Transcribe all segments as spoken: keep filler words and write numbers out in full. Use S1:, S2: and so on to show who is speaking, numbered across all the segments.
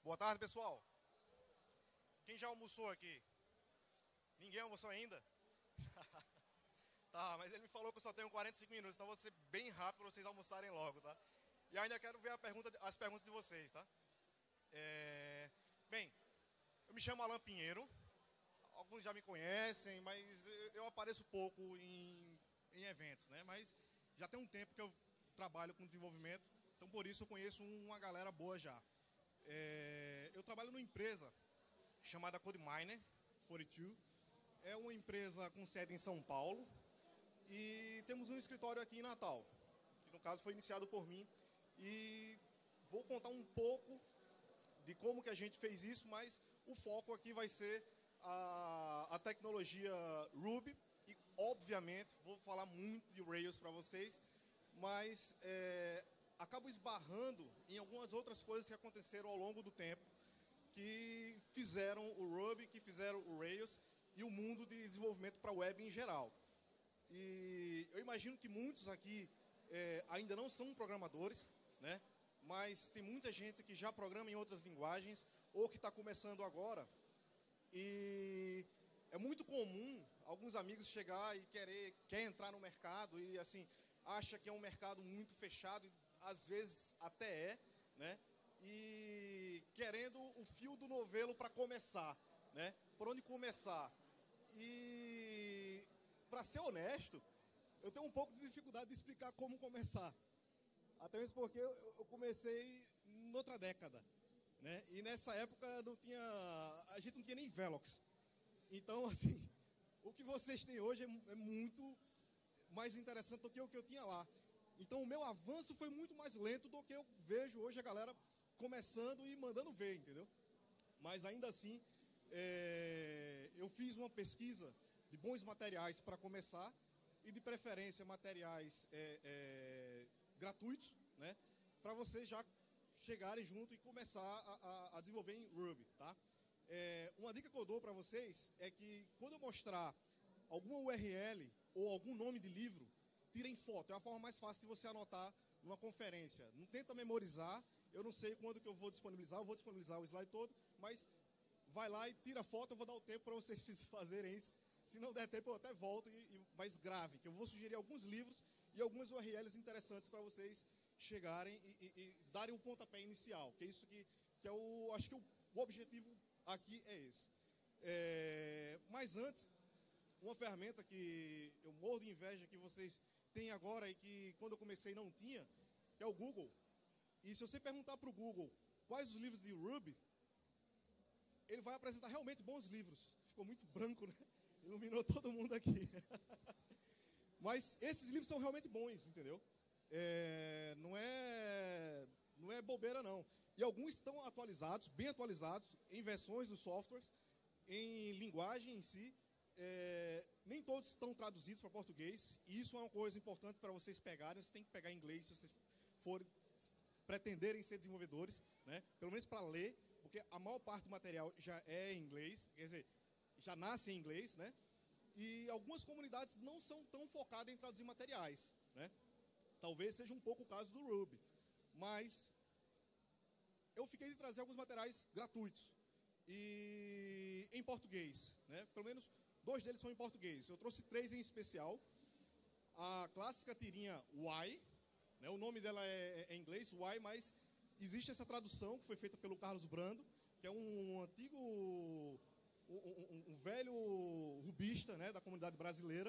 S1: Boa tarde, pessoal. Quem já almoçou aqui? Ninguém almoçou ainda? Tá, mas ele me falou que eu só tenho quarenta e cinco minutos, então vou ser bem rápido para vocês almoçarem logo, tá? E ainda quero ver a pergunta, as perguntas de vocês, tá? É... Bem, eu me chamo Alan Pinheiro. Alguns já me conhecem, mas eu apareço pouco em, em eventos, né? Mas já tem um tempo que eu trabalho com desenvolvimento, então por isso eu conheço uma galera boa já. É... Eu trabalho numa empresa chamada CodeMiner quarenta e dois. É uma empresa com sede em São Paulo e temos um escritório aqui em Natal, que no caso foi iniciado por mim. E vou contar um pouco de como que a gente fez isso, mas o foco aqui vai ser a, a tecnologia Ruby e, obviamente, vou falar muito de Rails para vocês, mas é, acabo esbarrando em algumas outras coisas que aconteceram ao longo do tempo que fizeram o Ruby, que fizeram o Rails e o mundo de desenvolvimento para web em geral. E eu imagino que muitos aqui é, ainda não são programadores, né? Mas tem muita gente que já programa em outras linguagens ou que está começando agora. E é muito comum alguns amigos chegar e querer quer entrar no mercado e assim acha que é um mercado muito fechado, e às vezes até é, né? E querendo o fio do novelo para começar, né? Por onde começar? E para ser honesto, eu tenho um pouco de dificuldade de explicar como começar. Até mesmo porque eu comecei noutra década, né? E nessa época não tinha, a gente não tinha nem Velox. Então, assim, o que vocês têm hoje é, é muito mais interessante do que o que eu tinha lá. Então, o meu avanço foi muito mais lento do que eu vejo hoje a galera começando e mandando ver, entendeu? Mas ainda assim, é, eu fiz uma pesquisa de bons materiais para começar e de preferência materiais é, é, gratuitos, né? Para vocês já chegarem junto e começar a, a, a desenvolver em Ruby, tá? É, uma dica que eu dou para vocês é que quando eu mostrar alguma U R L ou algum nome de livro, tirem foto. É a forma mais fácil de você anotar numa conferência. Não tenta memorizar. Eu não sei quando que eu vou disponibilizar. Eu vou disponibilizar o slide todo, mas vai lá e tira foto. Eu vou dar o tempo para vocês fazerem isso. Se não der tempo, eu até volto e, e mais grave, que eu vou sugerir alguns livros e algumas U R Ls interessantes para vocês chegarem e, e, e darem o pontapé inicial. Que é isso que, que é o, acho que o, o objetivo aqui é esse. É, mas antes, uma ferramenta que eu morro de inveja que vocês têm agora e que quando eu comecei não tinha, é o Google. E se você perguntar para o Google quais os livros de Ruby, ele vai apresentar realmente bons livros. Ficou muito branco, né? Iluminou todo mundo aqui. Mas esses livros são realmente bons, entendeu? É, não é, não é bobeira, não. E alguns estão atualizados, bem atualizados, em versões dos softwares, em linguagem em si. É, nem todos estão traduzidos para português. E isso é uma coisa importante para vocês pegarem. Vocês têm que pegar inglês se vocês forem pretenderem ser desenvolvedores, né? Pelo menos para ler, porque a maior parte do material já é em inglês, quer dizer, já nasce em inglês, né? E algumas comunidades não são tão focadas em traduzir materiais, né? Talvez seja um pouco o caso do Ruby. Mas eu fiquei de trazer alguns materiais gratuitos e em português, né? Pelo menos dois deles são em português. Eu trouxe três em especial. A clássica tirinha Why, né? O nome dela é, é em inglês, Why, mas existe essa tradução que foi feita pelo Carlos Brando, que é um antigo, um, um, um velho rubista, né, da comunidade brasileira.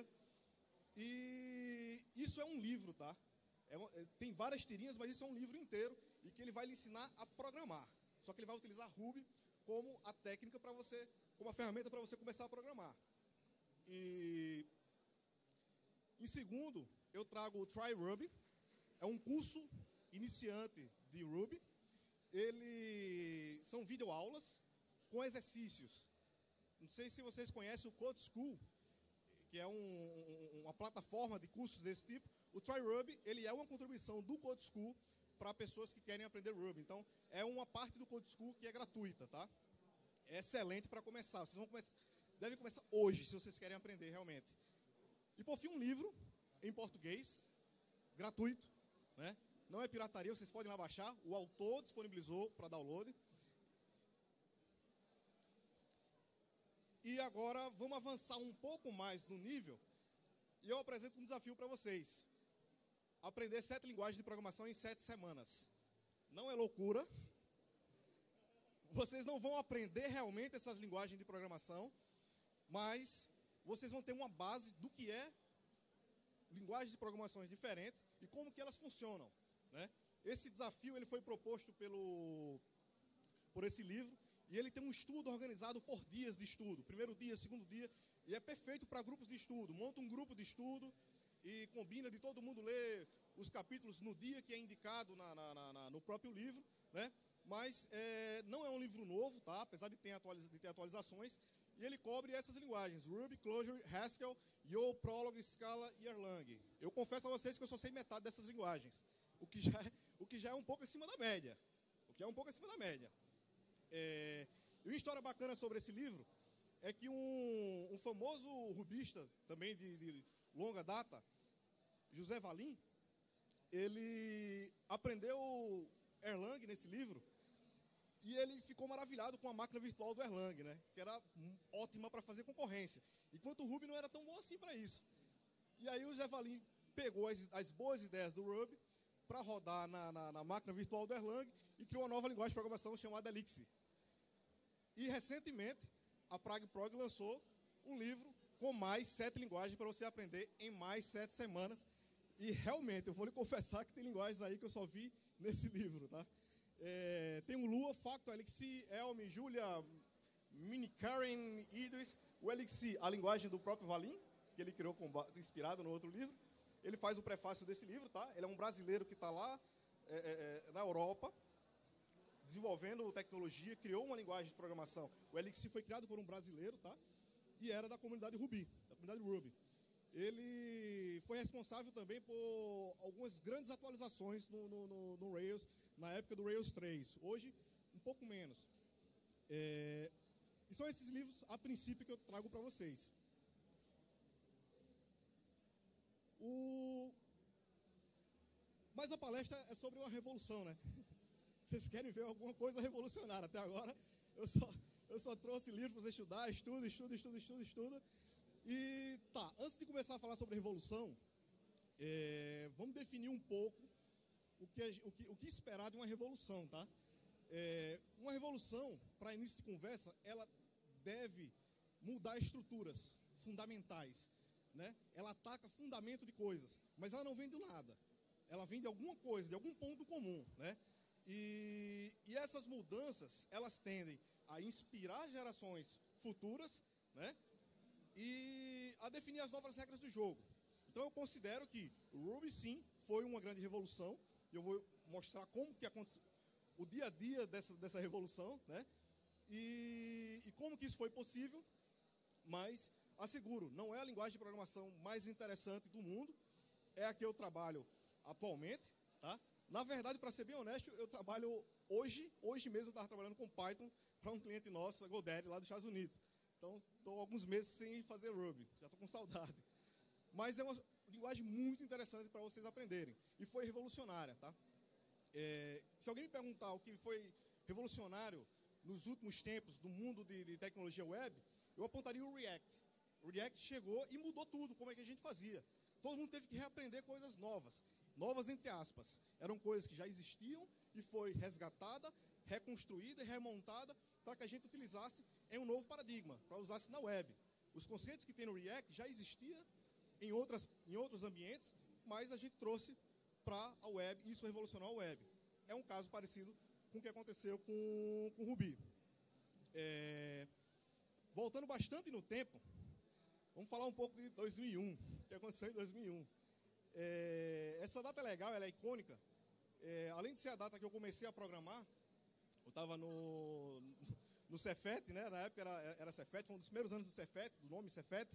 S1: E isso é um livro, tá? É uma, tem várias tirinhas, mas isso é um livro inteiro e que ele vai lhe ensinar a programar. Só que ele vai utilizar Ruby como a técnica para você, como a ferramenta para você começar a programar. E em segundo, eu trago o Try Ruby. É um curso iniciante de Ruby. Ele são videoaulas com exercícios. Não sei se vocês conhecem o Code School, que é um, uma plataforma de cursos desse tipo. O Try Ruby, ele é uma contribuição do Code School para pessoas que querem aprender Ruby. Então, é uma parte do Code School que é gratuita, tá? É excelente para começar. Vocês vão começar, devem começar hoje, se vocês querem aprender realmente. E, por fim, um livro em português, gratuito, né? Não é pirataria, vocês podem lá baixar. O autor disponibilizou para download. E agora vamos avançar um pouco mais no nível e eu apresento um desafio para vocês. Aprender sete linguagens de programação em sete semanas. Não é loucura. Vocês não vão aprender realmente essas linguagens de programação, mas vocês vão ter uma base do que é linguagens de programações diferentes e como que elas funcionam, né? Esse desafio ele foi proposto pelo, por esse livro e ele tem um estudo organizado por dias de estudo. Primeiro dia, segundo dia, e é perfeito para grupos de estudo. Monta um grupo de estudo e combina de todo mundo ler os capítulos no dia que é indicado na, na, na, no próprio livro, né? Mas é, não é um livro novo, tá? Apesar de ter, atualiza, de ter atualizações, e ele cobre essas linguagens, Ruby, Clojure, Haskell, Yo, Prolog, Scala e Erlang. Eu confesso a vocês que eu só sei metade dessas linguagens, o que já é, o que já é um pouco acima da média. O que é um pouco acima da média. É, e uma história bacana sobre esse livro é que um, um famoso rubista, também de, de longa data, José Valim, ele aprendeu Erlang nesse livro e ele ficou maravilhado com a máquina virtual do Erlang, né? Que era ótima para fazer concorrência, enquanto o Ruby não era tão bom assim para isso. E aí o José Valim pegou as, as boas ideias do Ruby para rodar na, na, na máquina virtual do Erlang e criou uma nova linguagem de programação chamada Elixir. E recentemente a PragProg lançou um livro com mais sete linguagens para você aprender em mais sete semanas. E realmente, eu vou lhe confessar que tem linguagens aí que eu só vi nesse livro, tá? É, tem o Lua, Facto, Elixir, Elm, Julia, Minikaren, Idris. O Elixir, a linguagem do próprio Valim, que ele criou com, inspirado no outro livro. Ele faz o prefácio desse livro, tá? Ele é um brasileiro que está lá é, é, na Europa, desenvolvendo tecnologia, criou uma linguagem de programação. O Elixir foi criado por um brasileiro, tá? E era da comunidade Ruby, da comunidade Ruby. Ele foi responsável também por algumas grandes atualizações no, no, no, no Rails, na época do Rails três. Hoje, um pouco menos. É, e são esses livros, a princípio, que eu trago para vocês. O... Mas a palestra é sobre uma revolução, né? Vocês querem ver alguma coisa revolucionária. Até agora, eu só, eu só trouxe livros para você estudar, estuda, estuda, estuda, estuda, estuda. E tá, antes de começar a falar sobre revolução, é, vamos definir um pouco o que, o, que, o que esperar de uma revolução, tá? É, uma revolução, para início de conversa, ela deve mudar estruturas fundamentais, né? Ela ataca fundamento de coisas, mas ela não vem do nada. Ela vem de alguma coisa, de algum ponto comum, né? E, e essas mudanças, elas tendem a inspirar gerações futuras, né? E a definir as novas regras do jogo. Então eu considero que o Ruby sim foi uma grande revolução. Eu vou mostrar como que aconteceu o dia a dia dessa, dessa revolução, né? E, e como que isso foi possível. Mas asseguro, não é a linguagem de programação mais interessante do mundo. É a que eu trabalho atualmente, tá? Na verdade, para ser bem honesto, eu trabalho hoje, hoje mesmo eu estava trabalhando com Python para um cliente nosso, a GoDaddy, lá dos Estados Unidos. Então, estou alguns meses sem fazer Ruby, já estou com saudade. Mas é uma linguagem muito interessante para vocês aprenderem. E foi revolucionária, tá? É, se alguém me perguntar o que foi revolucionário nos últimos tempos do mundo de, de tecnologia web, eu apontaria o React. O React chegou e mudou tudo, como é que a gente fazia. Todo mundo teve que reaprender coisas novas. Novas entre aspas. Eram coisas que já existiam e foi resgatada, reconstruída e remontada para que a gente utilizasse em um novo paradigma, para usasse na web. Os conceitos que tem no React já existiam em, outras, em outros ambientes, mas a gente trouxe para a web e isso revolucionou a web. É um caso parecido com o que aconteceu com o Ruby. É, voltando bastante no tempo, vamos falar um pouco de dois mil e um, o que aconteceu em dois mil e um. É, essa data é legal, ela é icônica. É, além de ser a data que eu comecei a programar, eu estava no, no Cefet, né? Na época era, era Cefet, foi um dos primeiros anos do Cefet, do nome Cefet.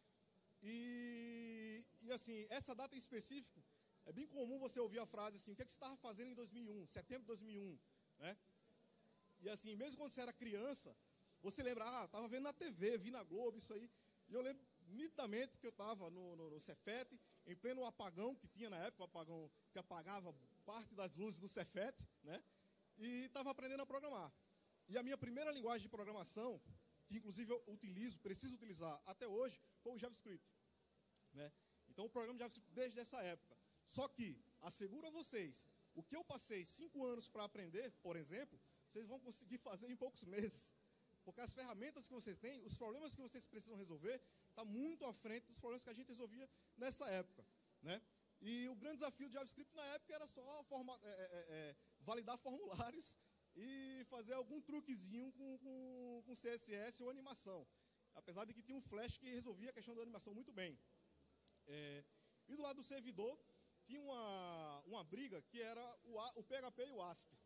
S1: E, e assim, essa data em específico, é bem comum você ouvir a frase assim, o que, é que você estava fazendo em dois mil e um, setembro de dois mil e um, né? E assim, mesmo quando você era criança, você lembra, ah, estava vendo na T V, vi na Globo, isso aí. E eu lembro nitidamente que eu estava no, no, no Cefet, em pleno apagão que tinha na época, o apagão que apagava parte das luzes do Cefet, né? E estava aprendendo a programar. E a minha primeira linguagem de programação
S2: que inclusive eu utilizo, preciso utilizar até hoje, foi o JavaScript, né? Então, o programa de JavaScript desde essa época. Só que, asseguro a vocês, o que eu passei cinco anos para aprender, por exemplo, vocês vão conseguir fazer em poucos meses. Porque as ferramentas que vocês têm, os problemas que vocês precisam resolver, está muito à frente dos problemas que a gente resolvia nessa época, né? E o grande desafio de JavaScript na época era só forma, é, é, é, validar formulários e fazer algum truquezinho com, com, com C S S ou animação. Apesar de que tinha um Flash que resolvia a questão da animação muito bem. É, e do lado do servidor, tinha uma, uma briga que era o, A, o P H P e o A S P.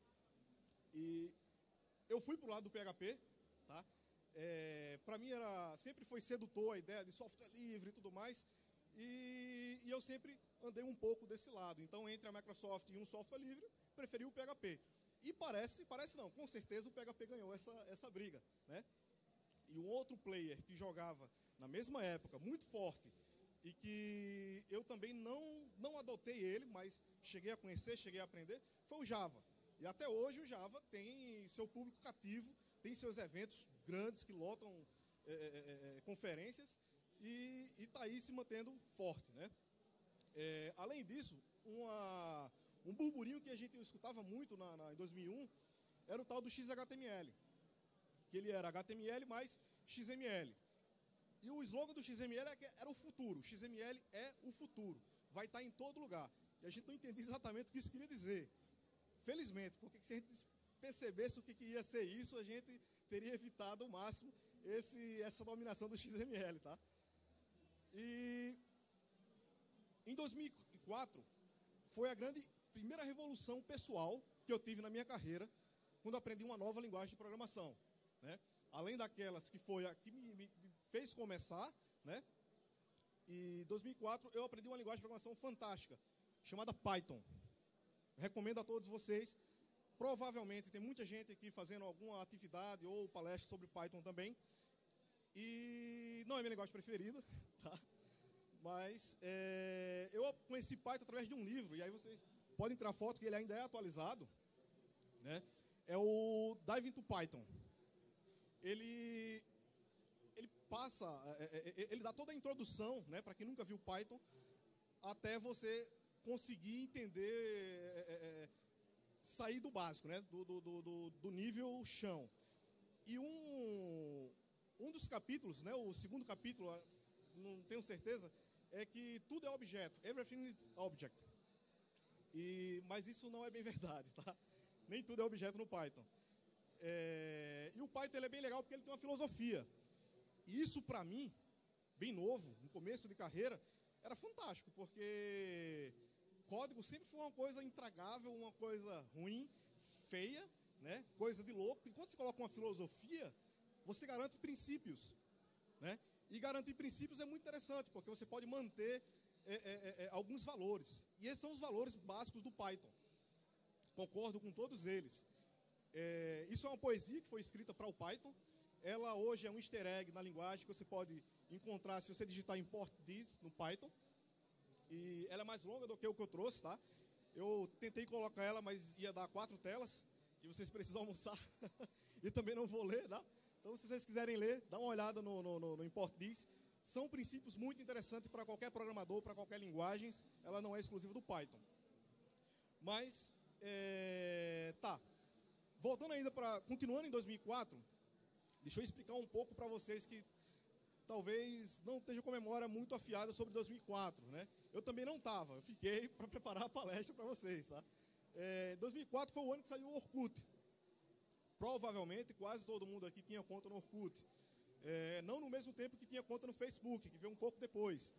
S2: E eu fui para o lado do P H P, tá? É, para mim era, sempre foi sedutor a ideia de software livre e tudo mais, e, e eu sempre andei um pouco desse lado. Então, entre a Microsoft e um software livre, preferi o P H P. E parece, parece não, com certeza o P H P ganhou essa, essa briga, né? E um outro player que jogava na mesma época, muito forte, e que eu também não, não adotei ele, mas cheguei a conhecer, cheguei a aprender, foi o Java. E até hoje o Java tem seu público cativo, tem seus eventos grandes que lotam é, é, é, conferências e está aí se mantendo forte, né? É, além disso, uma, um burburinho que a gente escutava muito na, na, em dois mil e um era o tal do X H T M L, que ele era H T M L mais X M L. E o slogan do X M L era o futuro. X M L é o futuro. Vai estar em todo lugar. E a gente não entendia exatamente o que isso queria dizer. Felizmente, porque se a gente percebesse o que ia ser isso, a gente teria evitado ao máximo esse, essa dominação do X M L, tá? E em dois mil e quatro foi a grande primeira revolução pessoal que eu tive na minha carreira quando aprendi uma nova linguagem de programação, né? Além daquelas que foi a que me, me fez começar, né? E em dois mil e quatro eu aprendi uma linguagem de programação fantástica, chamada Python. Recomendo a todos vocês. Provavelmente tem muita gente aqui fazendo alguma atividade ou palestra sobre Python também. E não é minha linguagem preferida, tá? Mas é, eu conheci Python através de um livro, e aí vocês podem tirar foto que ele ainda é atualizado, né? É o Dive into Python. Ele, ele passa, é, é, ele dá toda a introdução, né, para quem nunca viu Python, até você conseguir entender, é, é, sair do básico, né, do, do, do, do nível chão. E um, um dos capítulos, né, o segundo capítulo, não tenho certeza, é que tudo é objeto, everything is object. E, mas isso não é bem verdade, tá? Nem tudo é objeto no Python. É, e o Python ele é bem legal porque ele tem uma filosofia. E isso, para mim, bem novo, no começo de carreira, era fantástico, porque código sempre foi uma coisa intragável, uma coisa ruim, feia, né? Coisa de louco. E quando você coloca uma filosofia, você garante princípios, né? E garantir princípios é muito interessante, porque você pode manter é, é, é, alguns valores. E esses são os valores básicos do Python. Concordo com todos eles. É, isso é uma poesia que foi escrita para o Python. Ela hoje é um easter egg na linguagem que você pode encontrar se você digitar import this no Python. E ela é mais longa do que o que eu trouxe, tá? Eu tentei colocar ela, mas ia dar quatro telas. E vocês precisam almoçar. E também não vou ler, tá? Então, se vocês quiserem ler, dá uma olhada no, no, no, no import this. São princípios muito interessantes para qualquer programador, para qualquer linguagem. Ela não é exclusiva do Python. Mas, é, tá. Voltando ainda para, continuando em dois mil e quatro, deixa eu explicar um pouco para vocês que talvez não estejam com a memória muito afiada sobre dois mil e quatro, né? Eu também não estava, eu fiquei para preparar a palestra para vocês, tá? É, dois mil e quatro foi o ano que saiu o Orkut. Provavelmente quase todo mundo aqui tinha conta no Orkut. É, não no mesmo tempo que tinha conta no Facebook, que veio um pouco depois.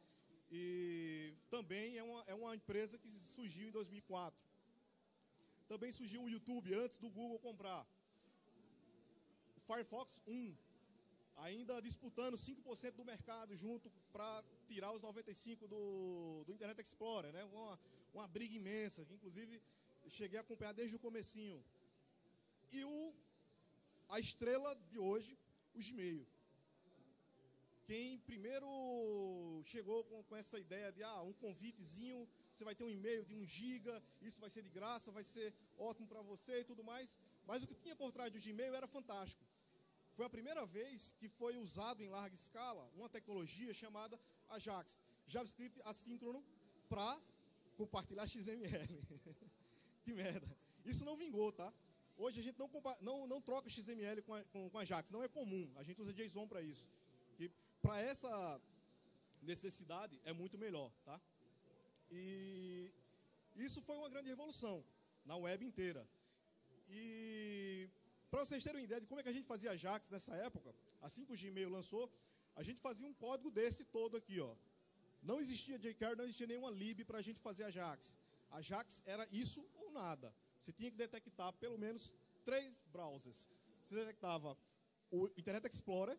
S2: E também é uma, é uma empresa que surgiu em dois mil e quatro. Também surgiu o YouTube antes do Google comprar. O Firefox um, ainda disputando cinco por cento do mercado junto para tirar os noventa e cinco por cento do, do Internet Explorer, né? Uma, uma briga imensa, que inclusive cheguei a acompanhar desde o comecinho. E o, a estrela de hoje, o Gmail. Quem primeiro chegou com, com essa ideia de ah, um convitezinho, você vai ter um e-mail de um giga, isso vai ser de graça, vai ser ótimo para você e tudo mais. Mas o que tinha por trás do Gmail era fantástico. foi a primeira vez que foi usado em larga escala uma tecnologia chamada Ajax, JavaScript assíncrono para compartilhar X M L. Que merda. Isso não vingou, tá? Hoje a gente não, não, não troca X M L com, a, com, com Ajax, não é comum. A gente usa JSON para isso. Para essa necessidade é muito melhor, tá? E isso foi uma grande revolução na web inteira. E para vocês terem uma ideia de como é que a gente fazia Ajax nessa época, assim que o Gmail lançou, a gente fazia um código desse todo aqui, ó. Não existia jQuery, não existia nenhuma lib para a gente fazer Ajax. Ajax era isso ou nada. Você tinha que detectar pelo menos três browsers. Você detectava o Internet Explorer.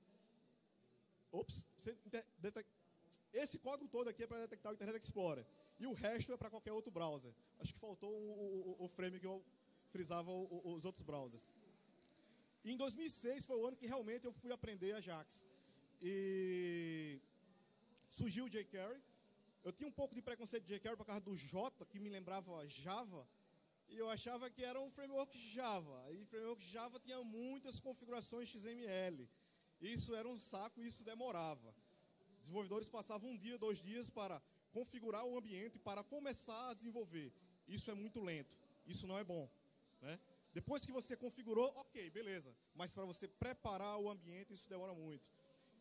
S2: Ops, você detect... Esse código todo aqui é para detectar o Internet Explorer. E o resto é para qualquer outro browser. Acho que faltou o, o, o frame que eu frisava o, o, os outros browsers. E em dois mil e seis foi o ano que realmente eu fui aprender Ajax. E surgiu o jQuery. Eu tinha um pouco de preconceito de jQuery por causa do J, que me lembrava Java. E eu achava que era um framework Java. E framework Java tinha muitas configurações X M L. Isso era um saco e isso demorava. Desenvolvedores passavam um dia, dois dias para configurar o ambiente, para começar a desenvolver. Isso é muito lento. Isso não é bom, né? Depois que você configurou, ok, beleza. Mas para você preparar o ambiente, isso demora muito.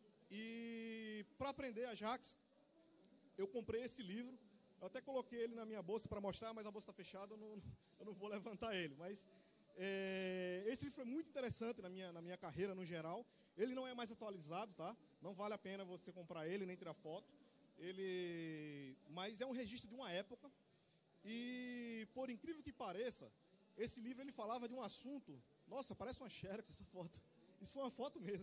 S2: E para aprender Ajax, eu comprei esse livro. Eu até coloquei ele na minha bolsa para mostrar, mas a bolsa está fechada, eu não, eu não vou levantar ele. Mas é, esse livro foi muito interessante na minha, na minha carreira, no geral. Ele não é mais atualizado, tá? Não vale a pena você comprar ele, nem tirar foto. Ele, mas é um registro de uma época. E, por incrível que pareça, esse livro ele falava de um assunto... Nossa, parece uma xerox essa foto. Isso foi uma foto mesmo.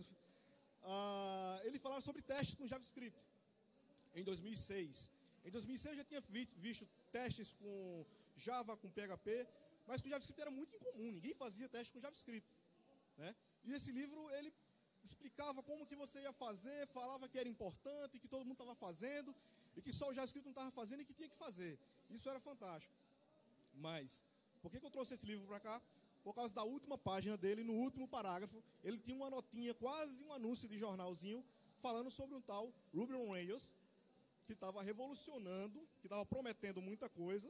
S2: Ah, ele falava sobre testes com JavaScript, em dois mil e seis. Em dois mil e seis eu já tinha visto testes com Java, com P H P, mas com JavaScript era muito incomum, ninguém fazia teste com JavaScript, né? E esse livro, ele explicava como que você ia fazer, falava que era importante, que todo mundo estava fazendo, e que só o JavaScript não estava fazendo e que tinha que fazer. Isso era fantástico. Mas, por que que eu trouxe esse livro para cá? Por causa da última página dele, no último parágrafo, ele tinha uma notinha, quase um anúncio de jornalzinho, falando sobre um tal Ruby on Rails, que estava revolucionando, que estava prometendo muita coisa,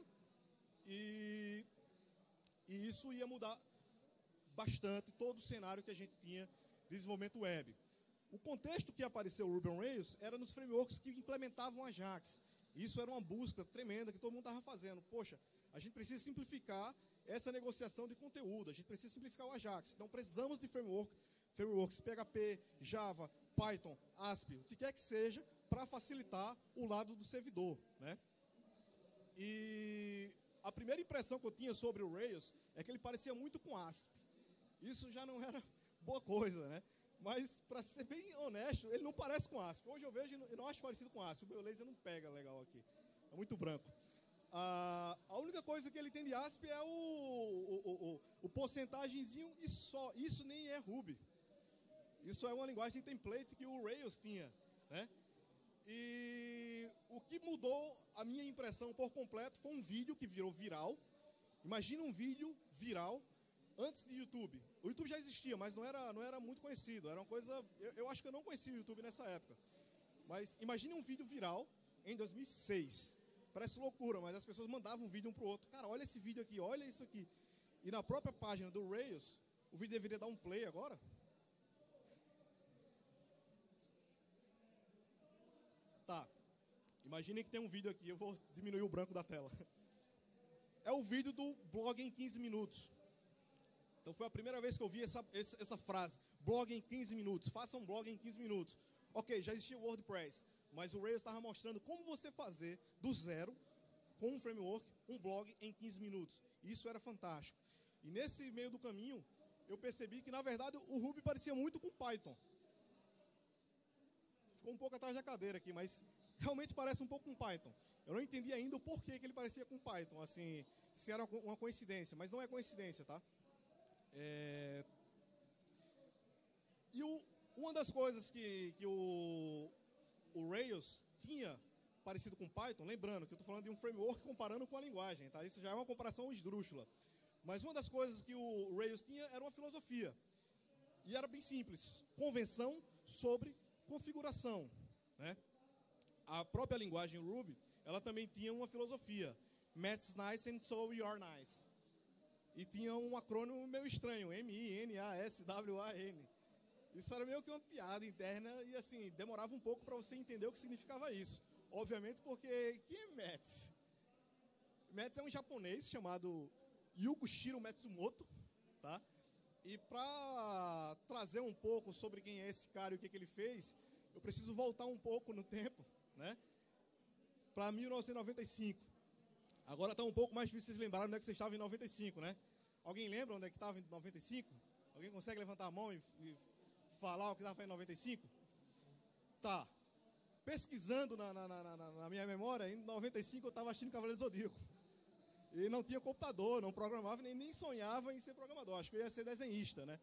S2: e, e isso ia mudar bastante todo o cenário que a gente tinha de desenvolvimento web. O contexto que apareceu o Ruby on Rails era nos frameworks que implementavam Ajax. Isso era uma busca tremenda que todo mundo estava fazendo. Poxa, a gente precisa simplificar essa negociação de conteúdo, a gente precisa simplificar o Ajax. Então, precisamos de framework, frameworks P H P, Java, Python, Asp, o que quer que seja, para facilitar o lado do servidor, né? E a primeira impressão que eu tinha sobre o Rails é que ele parecia muito com Asp. Isso já não era boa coisa, né? Mas, para ser bem honesto, ele não parece com Asp. Hoje eu vejo e não acho parecido com Asp. O meu laser não pega legal aqui. É muito branco. Ah, a única coisa que ele tem de Asp é o, o, o, o porcentagemzinho e só. Isso nem é Ruby. Isso é uma linguagem de template que o Rails tinha, né? E o que mudou a minha impressão por completo foi um vídeo que virou viral. Imagina um vídeo viral antes de YouTube. O YouTube já existia, mas não era, não era muito conhecido. Era uma coisa... Eu, eu acho que eu não conhecia o YouTube nessa época. Mas imagine um vídeo viral em dois mil e seis. Parece loucura, mas as pessoas mandavam um vídeo um para o outro. Cara, olha esse vídeo aqui, olha isso aqui. E na própria página do Rails, o vídeo deveria dar um play agora. Tá. Imaginem que tem um vídeo aqui, eu vou diminuir o branco da tela. É o vídeo do blog em quinze minutos. Então foi a primeira vez que eu vi essa, essa, essa frase. Blog em quinze minutos. Faça um blog em quinze minutos. Ok, já existia o WordPress. Mas o Rails estava mostrando como você fazer do zero, com um framework, um blog em quinze minutos. Isso era fantástico. E nesse meio do caminho, eu percebi que, na verdade, o Ruby parecia muito com Python. Ficou um pouco atrás da cadeira aqui, mas realmente parece um pouco com Python. Eu não entendi ainda o porquê que ele parecia com Python, assim, se era uma coincidência, mas não é coincidência, tá? É... E o, uma das coisas que, que o, o Rails tinha parecido com Python, lembrando que eu estou falando de um framework comparando com a linguagem, tá? Isso já é uma comparação esdrúxula. Mas uma das coisas que o Rails tinha era uma filosofia. E era bem simples, convenção sobre configuração, né? A própria linguagem Ruby, ela também tinha uma filosofia, Math's nice and so you're nice. E tinha um acrônimo meio estranho, M I N A S W A N. Isso era meio que uma piada interna e, assim, demorava um pouco para você entender o que significava isso. Obviamente porque, quem é Maths? Maths é um japonês chamado Yukichiro Matsumoto, tá? E para trazer um pouco sobre quem é esse cara e o que, que ele fez, eu preciso voltar um pouco no tempo, né? Para mil novecentos e noventa e cinco. Agora está um pouco mais difícil vocês lembrarem onde é que vocês estavam em noventa e cinco, né? Alguém lembra onde é que estava em noventa e cinco? Alguém consegue levantar a mão e, e falar o que estava em noventa e cinco? Tá. Pesquisando na, na, na, na, na minha memória, em noventa e cinco eu estava assistindo Cavaleiro do Zodíaco. E não tinha computador, não programava, nem, nem sonhava em ser programador. Acho que eu ia ser desenhista, né?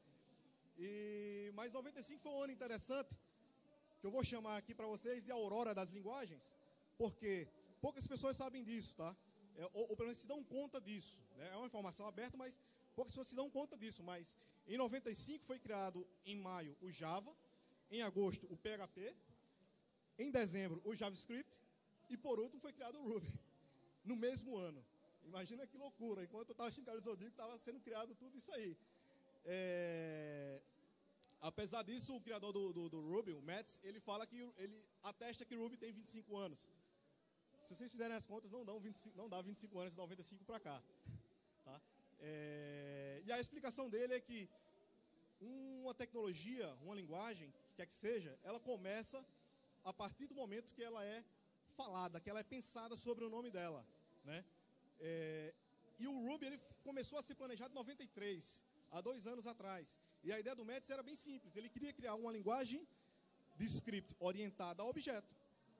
S2: E, mas noventa e cinco foi um ano interessante, que eu vou chamar aqui para vocês de Aurora das Linguagens, porque poucas pessoas sabem disso, tá? É, ou, ou pelo menos se dão conta disso, né? É uma informação aberta, mas poucas pessoas se dão conta disso. Mas em noventa e cinco foi criado em maio o Java, em agosto o P H P, em dezembro o JavaScript e por último foi criado o Ruby, no mesmo ano. Imagina que loucura, enquanto eu estava assistindo Cavaleiro do Zodíaco, estava sendo criado tudo isso aí. É... Apesar disso, o criador do, do, do Ruby, o Maths, ele fala que ele atesta que o Ruby tem vinte e cinco anos. Se vocês fizerem as contas, não, dão vinte e cinco, não dá vinte e cinco anos de noventa e cinco para cá. Tá? É... E a explicação dele é que uma tecnologia, uma linguagem, que quer que seja, ela começa a partir do momento que ela é falada, que ela é pensada sobre o nome dela, né? É, e o Ruby ele começou a ser planejado em noventa e três, há dois anos atrás. E a ideia do Maths era bem simples. Ele queria criar uma linguagem de script orientada a objeto.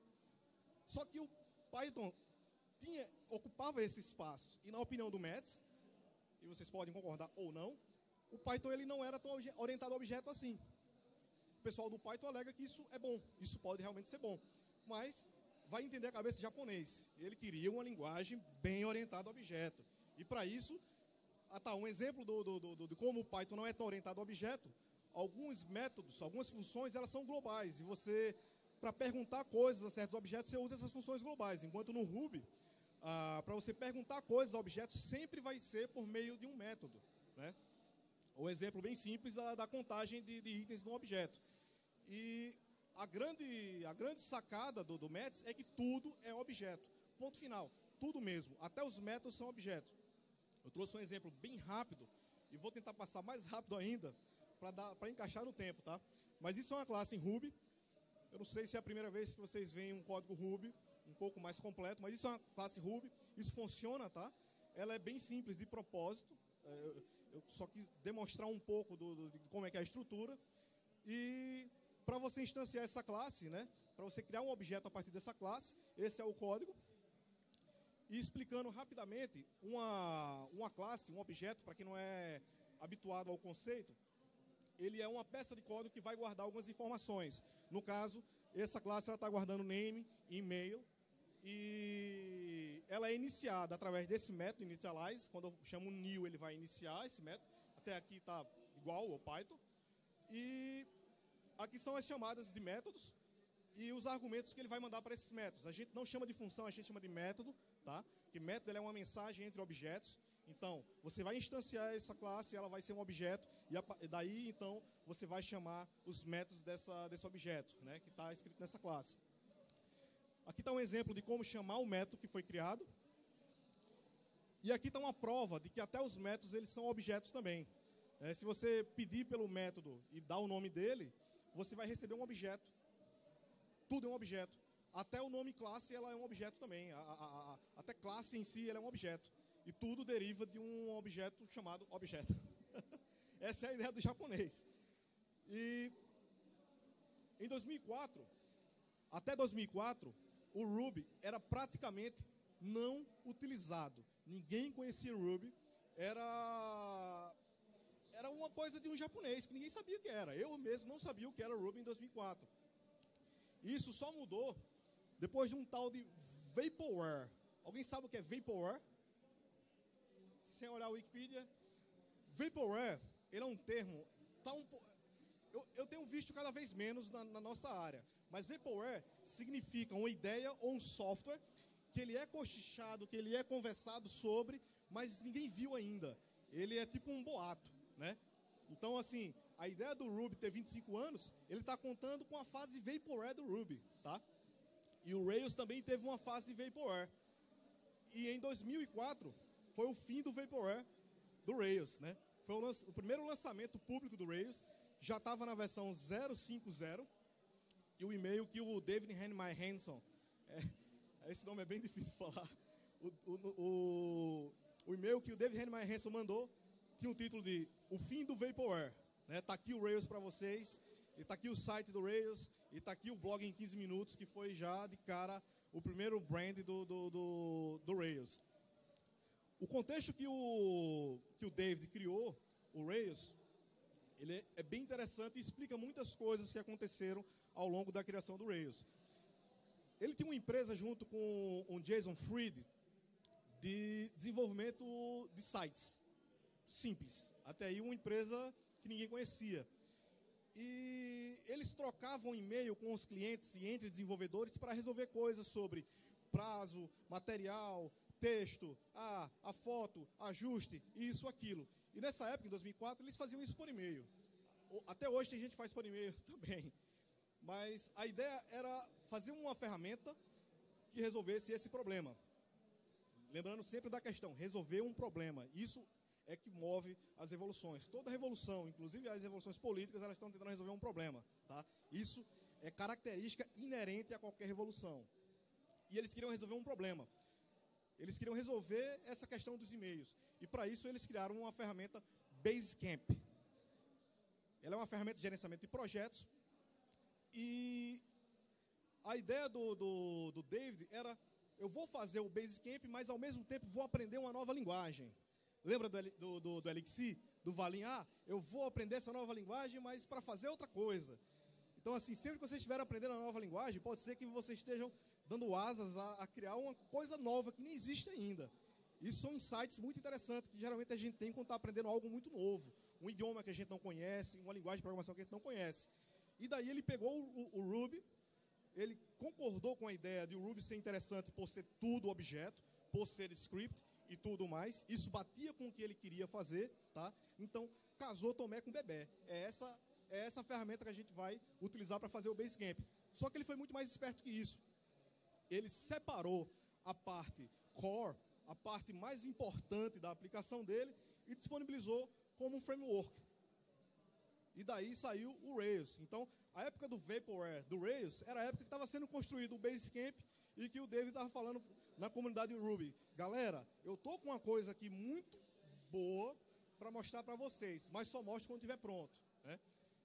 S2: Só que o Python tinha, ocupava esse espaço. E na opinião do Maths, e vocês podem concordar ou não, o Python ele não era tão orientado a objeto assim. O pessoal do Python alega que isso é bom. Isso pode realmente ser bom. Mas vai entender a cabeça de japonês. Ele queria uma linguagem bem orientada a objeto. E para isso, ah, tá, um exemplo do, do, do, de como o Python não é tão orientado a objeto, alguns métodos, algumas funções, elas são globais. E você, para perguntar coisas a certos objetos, você usa essas funções globais. Enquanto no Ruby, ah, para você perguntar coisas a objetos, sempre vai ser por meio de um método, né? Um exemplo bem simples da, da contagem de, de itens no objeto. E A grande, a grande sacada do, do Maths é que tudo é objeto. Ponto final. Tudo mesmo. Até os métodos são objetos. Eu trouxe um exemplo bem rápido e vou tentar passar mais rápido ainda para encaixar no tempo, tá? Mas isso é uma classe em Ruby. Eu não sei se é a primeira vez que vocês veem um código Ruby um pouco mais completo, mas isso é uma classe Ruby. Isso funciona, tá? Ela é bem simples de propósito. Eu, eu só quis demonstrar um pouco do, do, de como é que é a estrutura. E para você instanciar essa classe, né, para você criar um objeto a partir dessa classe, esse é o código. E explicando rapidamente, uma, uma classe, um objeto, para quem não é habituado ao conceito, ele é uma peça de código que vai guardar algumas informações. No caso, essa classe está guardando name, e-mail, e ela é iniciada através desse método initialize. Quando eu chamo new, ele vai iniciar esse método. Até aqui está igual ao Python. E aqui são as chamadas de métodos e os argumentos que ele vai mandar para esses métodos. A gente não chama de função, a gente chama de método, tá? Que método ele é uma mensagem entre objetos. Então, você vai instanciar essa classe, ela vai ser um objeto, e, a, e daí, então, você vai chamar os métodos dessa, desse objeto, né? Que está escrito nessa classe. Aqui está um exemplo de como chamar o método que foi criado. E aqui está uma prova de que até os métodos eles são objetos também. É, se você pedir pelo método e dar o nome dele, você vai receber um objeto. Tudo é um objeto. Até o nome classe ela é um objeto também. A, a, a, até classe em si ela é um objeto. E tudo deriva de um objeto chamado objeto. Essa é a ideia do japonês. E em dois mil e quatro, até dois mil e quatro, o Ruby era praticamente não utilizado. Ninguém conhecia o Ruby. Era... Era uma coisa de um japonês, que ninguém sabia o que era. Eu mesmo não sabia o que era o Ruby em dois mil e quatro. Isso só mudou depois de um tal de Vaporware. Alguém sabe o que é Vaporware? Sem olhar a Wikipedia. Vaporware, ele é um termo... Tá um, visto cada vez menos na, na nossa área. Mas Vaporware significa uma ideia ou um software que ele é cochichado, que ele é conversado sobre, mas ninguém viu ainda. Ele é tipo um boato, né? Então, assim, a ideia do Ruby ter vinte e cinco anos, ele está contando com a fase Vaporware do Ruby, tá? E o Rails também teve uma fase Vaporware. E em dois mil e quatro foi o fim do Vaporware do Rails, né? Foi o, lanç... o primeiro lançamento público do Rails, já estava na versão zero ponto cinquenta, e o e-mail que o David Heinemeier Hansson, é, esse nome é bem difícil de falar, o, o, o, o e-mail que o David Heinemeier Hansson mandou tinha o título de O Fim do Vaporware. Né? Tá aqui o Rails para vocês, e tá aqui o site do Rails, e tá aqui o blog em quinze minutos, que foi já de cara o primeiro brand do, do, do, do Rails. O contexto que o, que o David criou, o Rails, ele é, é bem interessante e explica muitas coisas que aconteceram ao longo da criação do Rails. Ele tinha uma empresa junto com o Jason Fried de desenvolvimento de sites simples. Até aí uma empresa que ninguém conhecia. E eles trocavam e-mail com os clientes e entre desenvolvedores para resolver coisas sobre prazo, material, texto, a, a foto, ajuste, isso, aquilo. E nessa época, em dois mil e quatro, eles faziam isso por e-mail. Até hoje tem gente que faz por e-mail também. Mas a ideia era fazer uma ferramenta que resolvesse esse problema. Lembrando sempre da questão, resolver um problema. Isso é que move as revoluções. Toda revolução, inclusive as revoluções políticas, elas estão tentando resolver um problema. Tá? Isso é característica inerente a qualquer revolução. E eles queriam resolver um problema. Eles queriam resolver essa questão dos e-mails. E para isso eles criaram uma ferramenta Basecamp. Ela é uma ferramenta de gerenciamento de projetos. E a ideia do, do, do David era, eu vou fazer o Basecamp, mas ao mesmo tempo vou aprender uma nova linguagem. Lembra do, do, do, do Elixir, do Valim? Ah, eu vou aprender essa nova linguagem, mas para fazer outra coisa. Então, assim, sempre que vocês estiverem aprendendo a nova linguagem, pode ser que vocês estejam dando asas a, a criar uma coisa nova que nem existe ainda. Isso são insights muito interessantes que geralmente a gente tem quando está aprendendo algo muito novo. Um idioma que a gente não conhece, uma linguagem de programação que a gente não conhece. E daí ele pegou o, o, o Ruby, ele concordou com a ideia de o Ruby ser interessante por ser tudo objeto, por ser script e tudo mais. Isso batia com o que ele queria fazer, tá? Então, casou Tomé com Bebé. É essa, é essa ferramenta que a gente vai utilizar para fazer o Basecamp. Só que ele foi muito mais esperto que isso. Ele separou a parte core, a parte mais importante da aplicação dele, e disponibilizou como um framework. E daí saiu o Rails. Então, a época do Vaporware do Rails era a época que estava sendo construído o Basecamp e que o David estava falando na comunidade Ruby. Galera, eu estou com uma coisa aqui muito boa para mostrar para vocês, mas só mostro quando estiver pronto. Né?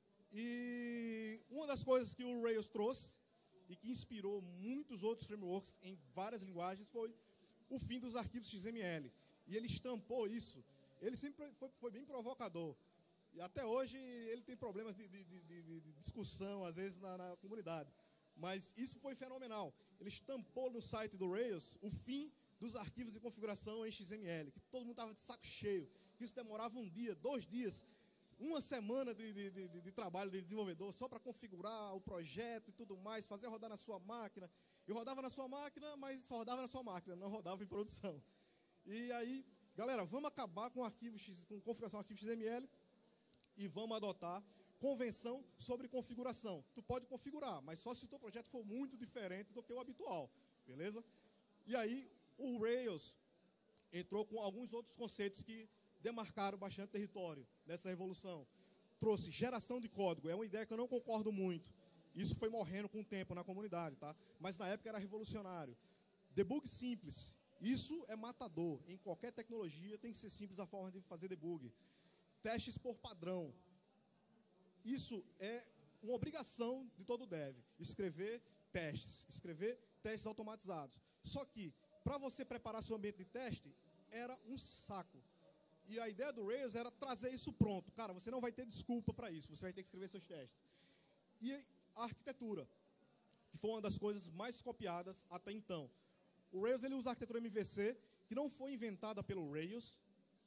S2: E uma das coisas que o Rails trouxe e que inspirou muitos outros frameworks em várias linguagens foi o fim dos arquivos X M L. E ele estampou isso. Ele sempre foi, foi bem provocador. E até hoje ele tem problemas de, de, de, de, de discussão, às vezes, na, na comunidade. Mas isso foi fenomenal. Ele estampou no site do Rails o fim dos arquivos de configuração em X M L, que todo mundo estava de saco cheio, que isso demorava um dia, dois dias, uma semana de, de, de, de trabalho de desenvolvedor só para configurar o projeto e tudo mais, fazer rodar na sua máquina. E rodava na sua máquina, mas só rodava na sua máquina, não rodava em produção. E aí, galera, vamos acabar com, arquivo X, com configuração arquivo X M L e vamos adotar convenção sobre configuração. Tu pode configurar, mas só se o teu projeto for muito diferente do que o habitual, beleza? E aí, o Rails entrou com alguns outros conceitos que demarcaram bastante território nessa revolução. Trouxe geração de código, é uma ideia que eu não concordo muito. Isso foi morrendo com o tempo na comunidade, tá? Mas na época era revolucionário. Debug simples, isso é matador. Em qualquer tecnologia tem que ser simples a forma de fazer debug. Testes por padrão. Isso é uma obrigação de todo dev. Escrever testes, escrever testes automatizados. Só que, para você preparar seu ambiente de teste, era um saco. E a ideia do Rails era trazer isso pronto. Cara, você não vai ter desculpa para isso, você vai ter que escrever seus testes. E a arquitetura, que foi uma das coisas mais copiadas até então. O Rails ele usa a arquitetura M V C, que não foi inventada pelo Rails, né?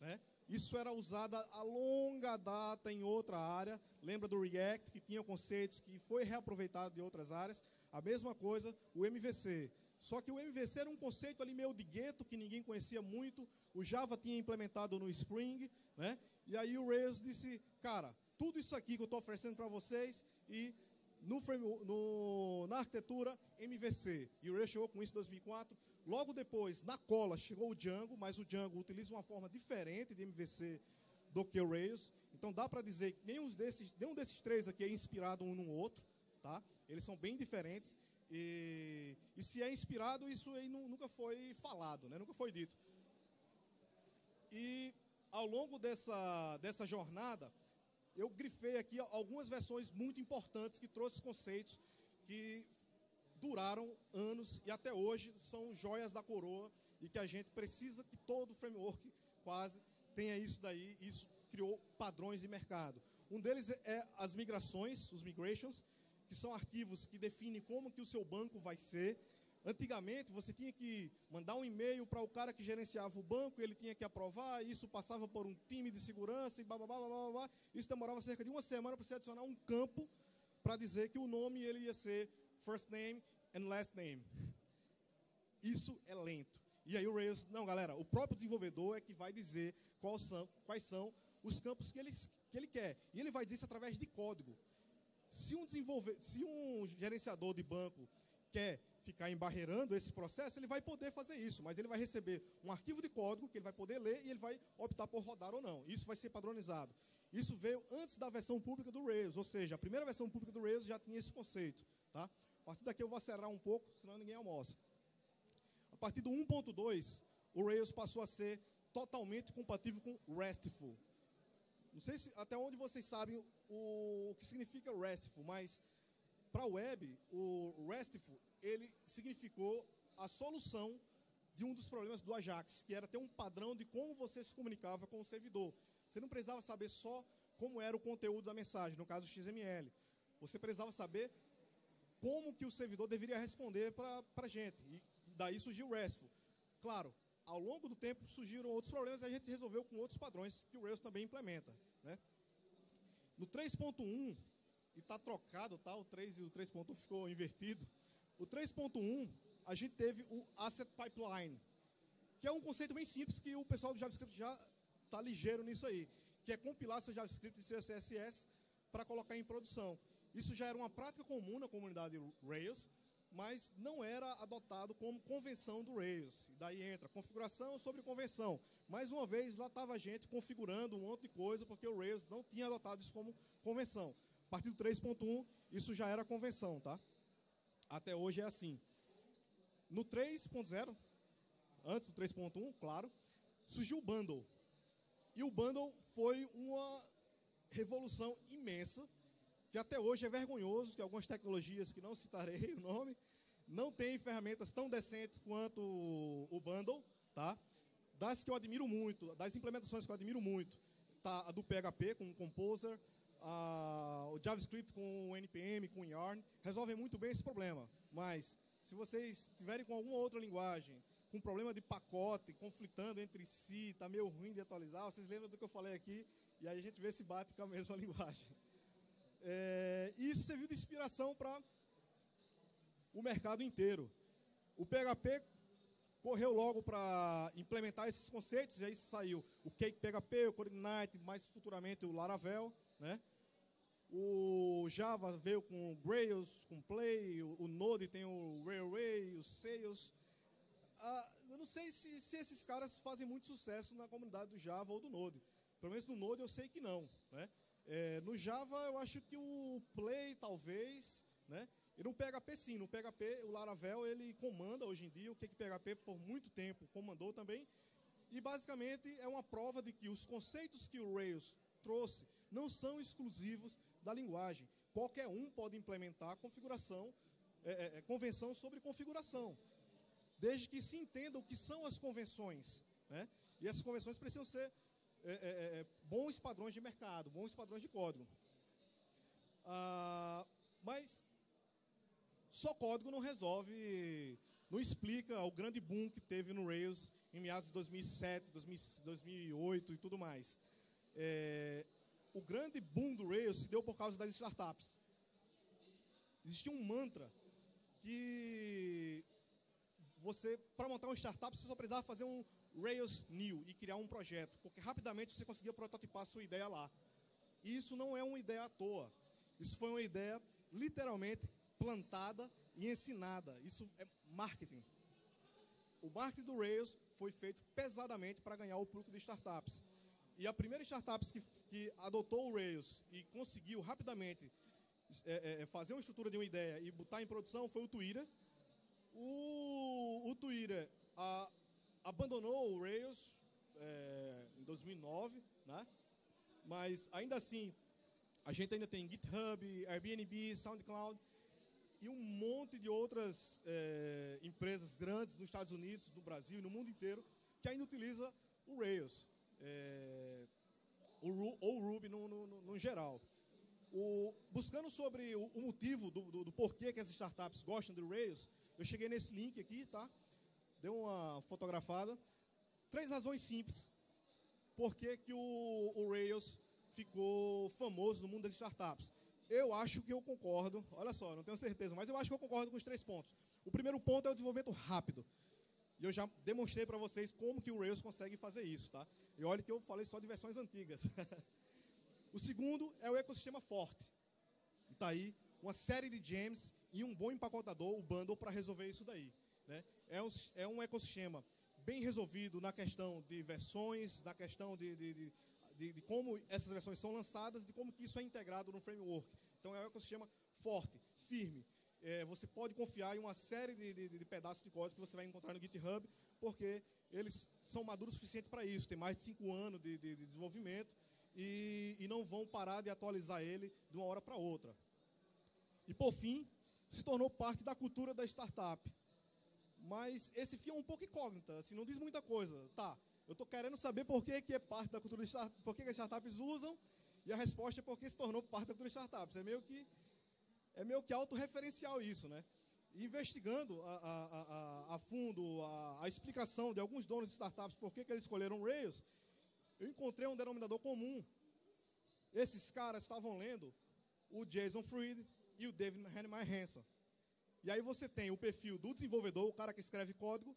S2: Isso era usado a longa data em outra área. Lembra do React, que tinha conceitos que foi reaproveitado de outras áreas? A mesma coisa, o M V C. Só que o M V C era um conceito ali meio de gueto, que ninguém conhecia muito. O Java tinha implementado no Spring, né? E aí o Rails disse, cara, tudo isso aqui que eu estou oferecendo para vocês e no frame, no, na arquitetura M V C. E o Rails chegou com isso em dois mil e quatro. Logo depois, na cola, chegou o Django, mas o Django utiliza uma forma diferente de M V C do que o Rails. Então dá para dizer que nenhum desses, nenhum desses três aqui é inspirado um no outro, tá? Eles são bem diferentes. E, e se é inspirado, isso aí nunca foi falado, né? Nunca foi dito. E ao longo dessa, dessa jornada, eu grifei aqui algumas versões muito importantes que trouxeram conceitos que duraram anos e até hoje são joias da coroa e que a gente precisa que todo framework quase tenha isso daí. Isso criou padrões de mercado. Um deles é as migrações, os migrations, que são arquivos que definem como que o seu banco vai ser. Antigamente, você tinha que mandar um e-mail para o cara que gerenciava o banco, ele tinha que aprovar, isso passava por um time de segurança, e blá, blá, blá, blá, blá. Isso demorava cerca de uma semana para você adicionar um campo para dizer que o nome ele ia ser first name and last name. Isso é lento. E aí o Rails, não, galera, o próprio desenvolvedor é que vai dizer quais são, quais são os campos que ele, que ele quer. E ele vai dizer isso através de código. Se um, desenvolver, se um gerenciador de banco quer ficar embarreirando esse processo, ele vai poder fazer isso, mas ele vai receber um arquivo de código que ele vai poder ler e ele vai optar por rodar ou não. Isso vai ser padronizado. Isso veio antes da versão pública do Rails, ou seja, a primeira versão pública do Rails já tinha esse conceito. Tá? A partir daqui eu vou acelerar um pouco, senão ninguém almoça. A partir do um ponto dois, o Rails passou a ser totalmente compatível com RESTful. Não sei se, até onde vocês sabem o, o que significa RESTful, mas para a web, o RESTful, ele significou a solução de um dos problemas do Ajax, que era ter um padrão de como você se comunicava com o servidor. Você não precisava saber só como era o conteúdo da mensagem, no caso X M L. Você precisava saber como que o servidor deveria responder para a gente. E daí surgiu o RESTful. Claro, ao longo do tempo surgiram outros problemas e a gente resolveu com outros padrões que o Rails também implementa. Né? No três ponto um, e está trocado, tá? O três e o três ponto um ficou invertido. O três ponto um, a gente teve o Asset Pipeline, que é um conceito bem simples que o pessoal do JavaScript já está ligeiro nisso aí, que é compilar seu JavaScript e seu C S S para colocar em produção. Isso já era uma prática comum na comunidade Rails, mas não era adotado como convenção do Rails. E daí entra configuração sobre convenção. Mais uma vez, lá estava a gente configurando um monte de coisa, porque o Rails não tinha adotado isso como convenção. A partir do três ponto um, isso já era convenção, tá? Até hoje é assim. No três ponto zero, antes do três ponto um, claro, surgiu o Bundle. E o Bundle foi uma revolução imensa, que até hoje é vergonhoso, que algumas tecnologias, que não citarei o nome, não têm ferramentas tão decentes quanto o Bundle, tá? Das que eu admiro muito, das implementações que eu admiro muito, tá a do P H P com o Composer, a, o JavaScript com o N P M, com o Yarn, resolvem muito bem esse problema. Mas, se vocês tiverem com alguma outra linguagem, com problema de pacote, conflitando entre si, está meio ruim de atualizar, vocês lembram do que eu falei aqui, e aí a gente vê se bate com a mesma linguagem. É, e isso serviu de inspiração para o mercado inteiro. O P H P correu logo para implementar esses conceitos, e aí saiu o Cake P H P, o Coordinate, mais futuramente o Laravel, né? O Java veio com o Grails, com o Play, o, o Node tem o Railway, os Sales. Ah, eu não sei se, se esses caras fazem muito sucesso na comunidade do Java ou do Node. Pelo menos no Node eu sei que não, né? É, no Java, eu acho que o Play, talvez, né? E no P H P, sim. No P H P, o Laravel, ele comanda hoje em dia o que o P H P, por muito tempo, comandou também. E, basicamente, é uma prova de que os conceitos que o Rails trouxe não são exclusivos da linguagem. Qualquer um pode implementar a configuração, é, é, convenção sobre configuração, desde que se entenda o que são as convenções, né? E essas convenções precisam ser É, é, é, bons padrões de mercado, bons padrões de código. Ah, mas só código não resolve, não explica o grande boom que teve no Rails em meados de dois mil e sete, dois mil e oito e tudo mais. É, o grande boom do Rails se deu por causa das startups. Existia um mantra que você, para montar uma startup, você só precisava fazer um Rails new e criar um projeto, porque rapidamente você conseguia prototipar a sua ideia lá. E isso não é uma ideia à toa. Isso foi uma ideia literalmente plantada e ensinada. Isso é marketing. O marketing do Rails foi feito pesadamente para ganhar o público de startups. E a primeira startup que, que adotou o Rails e conseguiu rapidamente é, é, fazer uma estrutura de uma ideia e botar em produção foi o Twitter. O, o Twitter a, abandonou o Rails é, em dois mil e nove, né? Mas ainda assim, a gente ainda tem GitHub, Airbnb, SoundCloud e um monte de outras é, empresas grandes nos Estados Unidos, no Brasil e no mundo inteiro que ainda utiliza o Rails, é, o, ou o Ruby no, no, no, no geral. O, buscando sobre o, o motivo do, do, do porquê que as startups gostam do Rails, eu cheguei nesse link aqui, tá? Dei uma fotografada. Três razões simples por que que o, o Rails ficou famoso no mundo das startups. Eu acho que eu concordo, olha só, não tenho certeza, mas eu acho que eu concordo com os três pontos. O primeiro ponto é o desenvolvimento rápido. E eu já demonstrei para vocês como que o Rails consegue fazer isso, tá? E olha que eu falei só de versões antigas. O segundo é o ecossistema forte. E tá aí uma série de gems e um bom empacotador, o bundle, para resolver isso daí, né? É um, é um ecossistema bem resolvido na questão de versões, na questão de, de, de, de, de como essas versões são lançadas, de como que isso é integrado no framework. Então é um ecossistema forte, firme. É, você pode confiar em uma série de, de, de pedaços de código que você vai encontrar no GitHub, porque eles são maduros o suficiente para isso. Tem mais de cinco anos de, de, de desenvolvimento e, e não vão parar de atualizar ele de uma hora para outra. E, por fim, se tornou parte da cultura da startup. Mas esse fim é um pouco incógnita, assim, não diz muita coisa. Tá, eu estou querendo saber por que, que é parte da cultura de startup, por que, que as startups usam, e a resposta é porque se tornou parte da cultura de startups. É meio que, é meio que autorreferencial isso, né? E investigando a, a, a, a fundo a, a explicação de alguns donos de startups por que, que eles escolheram o Rails, eu encontrei um denominador comum. Esses caras estavam lendo o Jason Fried e o David Heinemeier Hansson. E aí você tem o perfil do desenvolvedor, o cara que escreve código,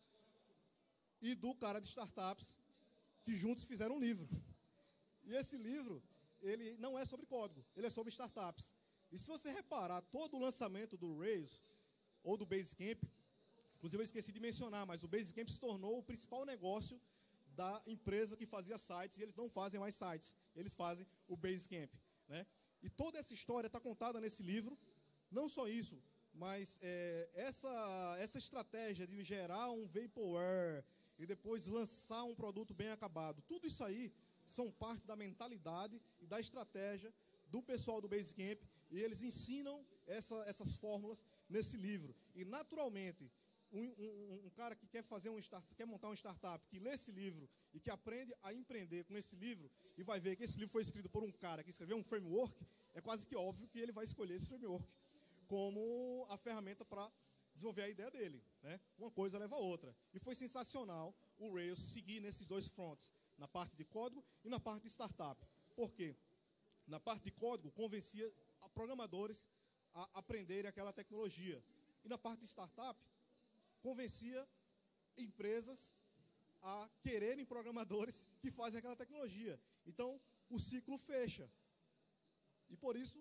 S2: e do cara de startups, que juntos fizeram um livro. E esse livro, ele não é sobre código, ele é sobre startups. E se você reparar, todo o lançamento do Rails, ou do Basecamp, inclusive eu esqueci de mencionar, mas o Basecamp se tornou o principal negócio da empresa que fazia sites, e eles não fazem mais sites, eles fazem o Basecamp, né? E toda essa história está contada nesse livro. Não só isso, mas é, essa, essa estratégia de gerar um vaporware e depois lançar um produto bem acabado, tudo isso aí são parte da mentalidade e da estratégia do pessoal do Basecamp, e eles ensinam essa, essas fórmulas nesse livro. E, naturalmente, um, um, um cara que quer, fazer um start, quer montar uma startup, que lê esse livro e que aprende a empreender com esse livro, e vai ver que esse livro foi escrito por um cara que escreveu um framework, é quase que óbvio que ele vai escolher esse framework como a ferramenta para desenvolver a ideia dele, né? Uma coisa leva a outra. E foi sensacional o Rails seguir nesses dois fronts, na parte de código e na parte de startup. Por quê? Na parte de código, convencia programadores a aprenderem aquela tecnologia. E na parte de startup, convencia empresas a quererem programadores que fazem aquela tecnologia. Então, o ciclo fecha. E por isso,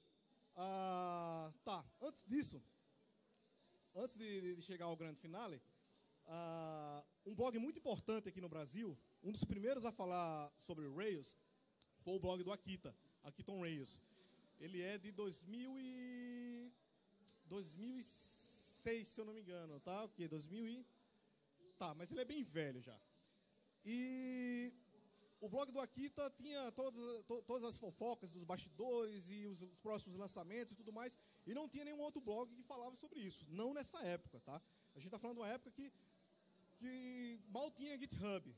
S2: ah, tá, antes disso, antes de, de chegar ao grande finale, ah, um blog muito importante aqui no Brasil, um dos primeiros a falar sobre o Rails, foi o blog do Akita, Akiton Rails. Ele é de dois mil e seis, se eu não me engano, tá? O quê? dois mil e... Tá, mas ele é bem velho já. E o blog do Akita tinha todas, to, todas as fofocas dos bastidores e os, os próximos lançamentos e tudo mais, e não tinha nenhum outro blog que falava sobre isso, não nessa época, tá? A gente está falando de uma época que, que mal tinha GitHub.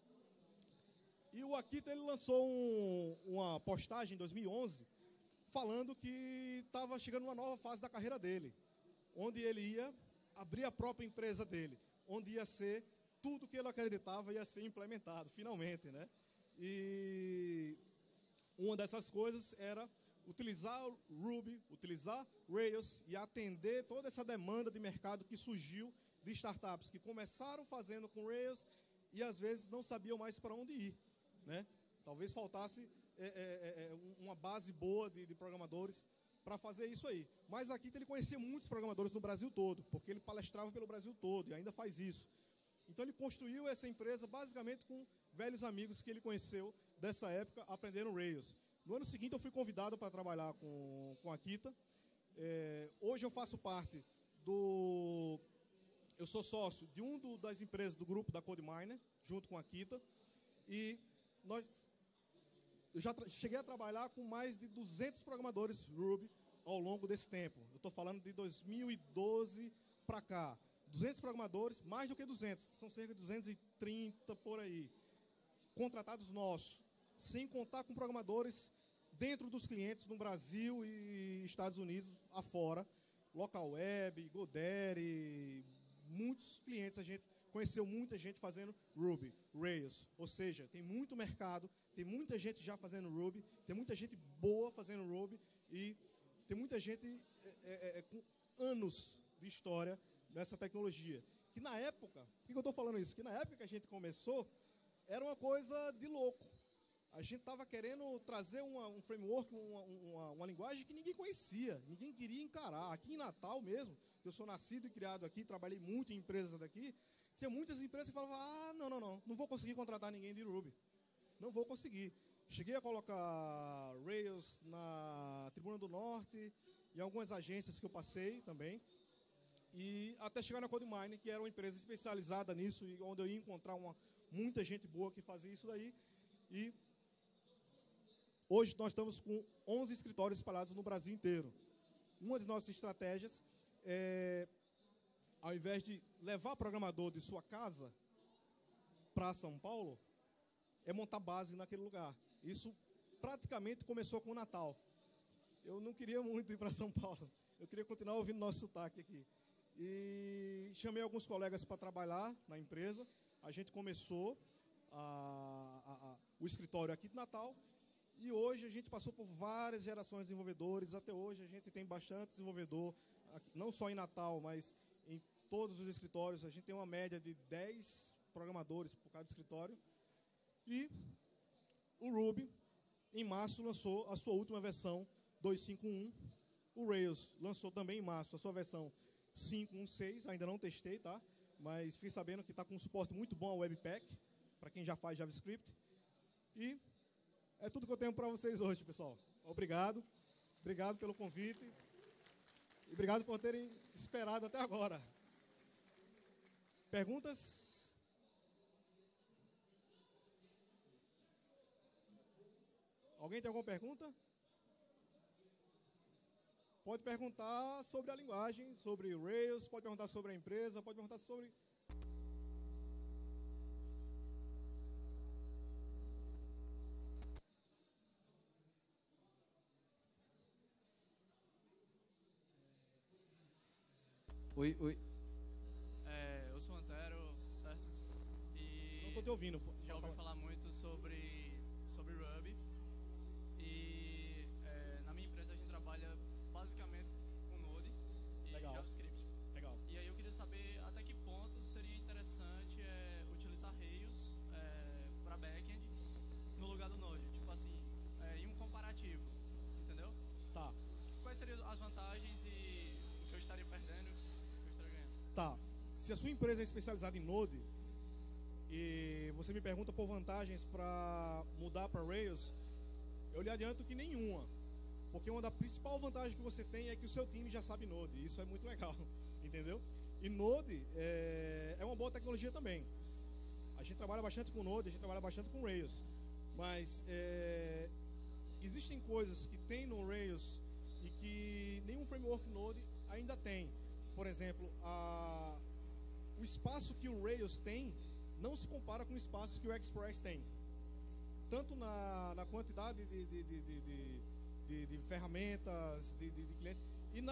S2: E o Akita, ele lançou um, uma postagem em dois mil e onze falando que estava chegando uma nova fase da carreira dele, onde ele ia abrir a própria empresa dele, onde ia ser tudo que ele acreditava ia ser implementado, finalmente, né? E uma dessas coisas era utilizar Ruby, utilizar Rails e atender toda essa demanda de mercado que surgiu de startups que começaram fazendo com Rails e às vezes não sabiam mais para onde ir, né? Talvez faltasse é, é, é, uma base boa de, de programadores para fazer isso aí. Mas aqui ele conhecia muitos programadores no Brasil todo, porque ele palestrava pelo Brasil todo e ainda faz isso. Então ele construiu essa empresa basicamente com velhos amigos que ele conheceu dessa época, aprendendo Rails. No ano seguinte eu fui convidado para trabalhar com, com a Kita. É, hoje eu faço parte do... Eu sou sócio de uma das empresas do grupo da CodeMiner, junto com a Kita. E nós... Eu já cheguei a trabalhar com mais de duzentos programadores Ruby ao longo desse tempo. Eu estou falando de dois mil e doze para cá. duzentos programadores, mais do que duzentos. São cerca de duzentos e trinta por aí. Contratados nossos. Sem contar com programadores dentro dos clientes no Brasil e Estados Unidos afora. Local Web, Godaddy, muitos clientes. A gente conheceu muita gente fazendo Ruby, Rails. Ou seja, tem muito mercado, tem muita gente já fazendo Ruby, tem muita gente boa fazendo Ruby e tem muita gente é, é, é, com anos de história nessa tecnologia. Que na época, por que eu estou falando isso? Que na época que a gente começou, era uma coisa de louco. A gente estava querendo trazer uma, um framework, uma, uma, uma linguagem que ninguém conhecia, ninguém queria encarar. Aqui em Natal mesmo, eu sou nascido e criado aqui, trabalhei muito em empresas daqui, tinha muitas empresas que falavam, ah, não, não, não, não vou conseguir contratar ninguém de Ruby. Não vou conseguir. Cheguei a colocar Rails na Tribuna do Norte, em algumas agências que eu passei também, e até chegar na CodeMiner, que era uma empresa especializada nisso, e onde eu ia encontrar uma, muita gente boa que fazia isso daí. E hoje nós estamos com onze escritórios espalhados no Brasil inteiro. Uma das nossas estratégias é, ao invés de levar programador de sua casa para São Paulo, é montar base naquele lugar. Isso praticamente começou com o Natal. Eu não queria muito ir para São Paulo. Eu queria continuar ouvindo nosso sotaque aqui. E chamei alguns colegas para trabalhar na empresa. A gente começou a, a, a, o escritório aqui de Natal. E hoje a gente passou por várias gerações de desenvolvedores. Até hoje a gente tem bastante desenvolvedor, não só em Natal, mas em todos os escritórios. A gente tem uma média de dez programadores por cada escritório. E o Ruby, em março, lançou a sua última versão, dois ponto cinco ponto um. O Rails lançou também em março a sua versão cinco ponto seis. Ainda não testei, tá? Mas fiquei sabendo que está com um suporte muito bom ao Webpack, para quem já faz JavaScript. E é tudo que eu tenho para vocês hoje, pessoal. Obrigado. Obrigado pelo convite. E obrigado por terem esperado até agora. Perguntas? Alguém tem alguma pergunta? Pode perguntar sobre a linguagem, sobre o Rails, pode perguntar sobre a empresa, pode perguntar sobre...
S3: Oi, oi. É, eu sou o Antero, certo? E
S2: Não estou te ouvindo.
S3: já ouvi falar muito sobre, sobre Ruby. E é, na minha empresa a gente trabalha basicamente com Node e
S2: Legal.
S3: JavaScript.
S2: Legal.
S3: E aí eu queria saber até que ponto seria interessante é, utilizar Rails é, para backend no lugar do Node. Tipo assim, é, em um comparativo, entendeu?
S2: Tá.
S3: Quais seriam as vantagens e o que eu estaria perdendo?
S2: Tá. Se a sua empresa é especializada em Node e você me pergunta por vantagens para mudar para Rails, eu lhe adianto que nenhuma. Porque uma das principais vantagens que você tem é que o seu time já sabe Node. Isso é muito legal, entendeu? E Node é, é uma boa tecnologia também. A gente trabalha bastante com Node, a gente trabalha bastante com Rails. Mas é, existem coisas que tem no Rails e que nenhum framework Node ainda tem. Por exemplo, a, o espaço que o Rails tem não se compara com o espaço que o Express tem. Tanto na, na quantidade de, de, de, de, de, de ferramentas, de, de, de clientes, e, na,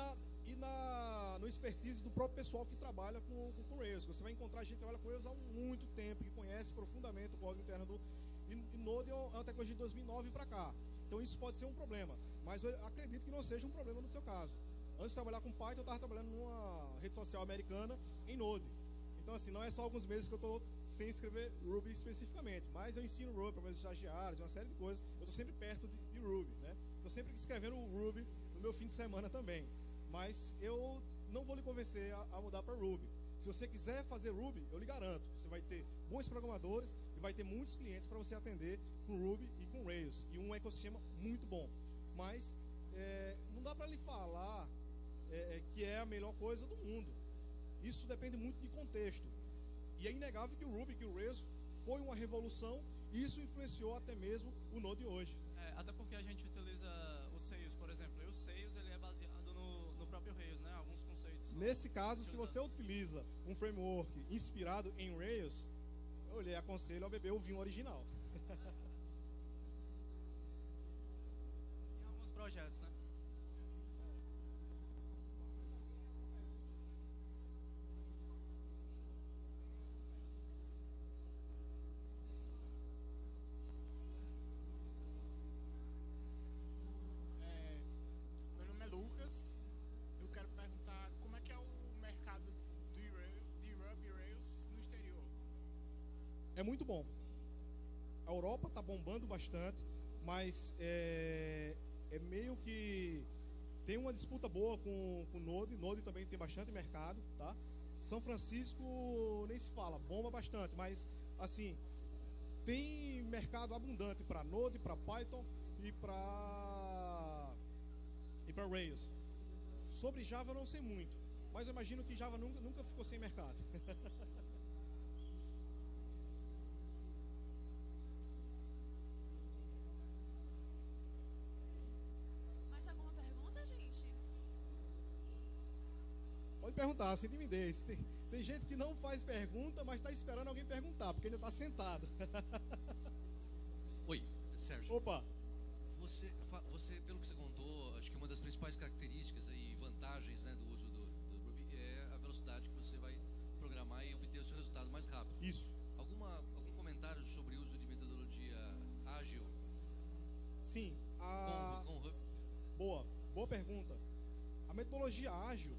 S2: e na, no expertise do próprio pessoal que trabalha com, com, com Rails. Você vai encontrar gente que trabalha com Rails há muito tempo, que conhece profundamente o código interno do... E, e Node é uma tecnologia de dois mil e nove para cá. Então isso pode ser um problema, mas eu acredito que não seja um problema no seu caso. Antes de trabalhar com Python, eu estava trabalhando numa rede social americana em Node. Então assim, não é só alguns meses que eu estou sem escrever Ruby especificamente, mas eu ensino Ruby para meus estagiários, uma série de coisas. Eu estou sempre perto de, de Ruby, né? Estou sempre escrevendo Ruby no meu fim de semana também. Mas eu não vou lhe convencer a, a mudar para Ruby. Se você quiser fazer Ruby, eu lhe garanto, você vai ter bons programadores e vai ter muitos clientes para você atender com Ruby e com Rails. E um ecossistema muito bom. Mas é, não dá para lhe falar é, que é a melhor coisa do mundo. Isso depende muito de contexto. E é inegável que o Ruby, que o Rails foi uma revolução e isso influenciou até mesmo o Node hoje.
S3: É, até porque a gente utiliza o Sales, por exemplo. E o Sales ele é baseado no, no próprio Rails, né? Alguns conceitos.
S2: Nesse caso, se você utiliza um framework inspirado em Rails, eu lhe aconselho a beber o vinho original.
S3: Em alguns projetos, né?
S2: É muito bom. A Europa está bombando bastante, mas é, é meio que tem uma disputa boa com o Node. Node também tem bastante mercado, tá? São Francisco nem se fala, bomba bastante, mas assim tem mercado abundante para Node, para Python e para e para Rails. Sobre Java eu não sei muito, mas eu imagino que Java nunca, nunca ficou sem mercado. Pode perguntar, sem timidez. Tem, tem gente que não faz pergunta, mas está esperando alguém perguntar, porque ainda está sentado.
S4: Oi, Sérgio.
S2: Opa.
S4: Você, você, pelo que você contou, acho que uma das principais características e vantagens, né, do uso do, do Ruby é a velocidade que você vai programar e obter o seu resultado mais rápido.
S2: Isso.
S4: Alguma, algum comentário sobre o uso de metodologia ágil?
S2: Sim. A...
S4: Com, com Ruby?
S2: Boa, boa pergunta. A metodologia ágil,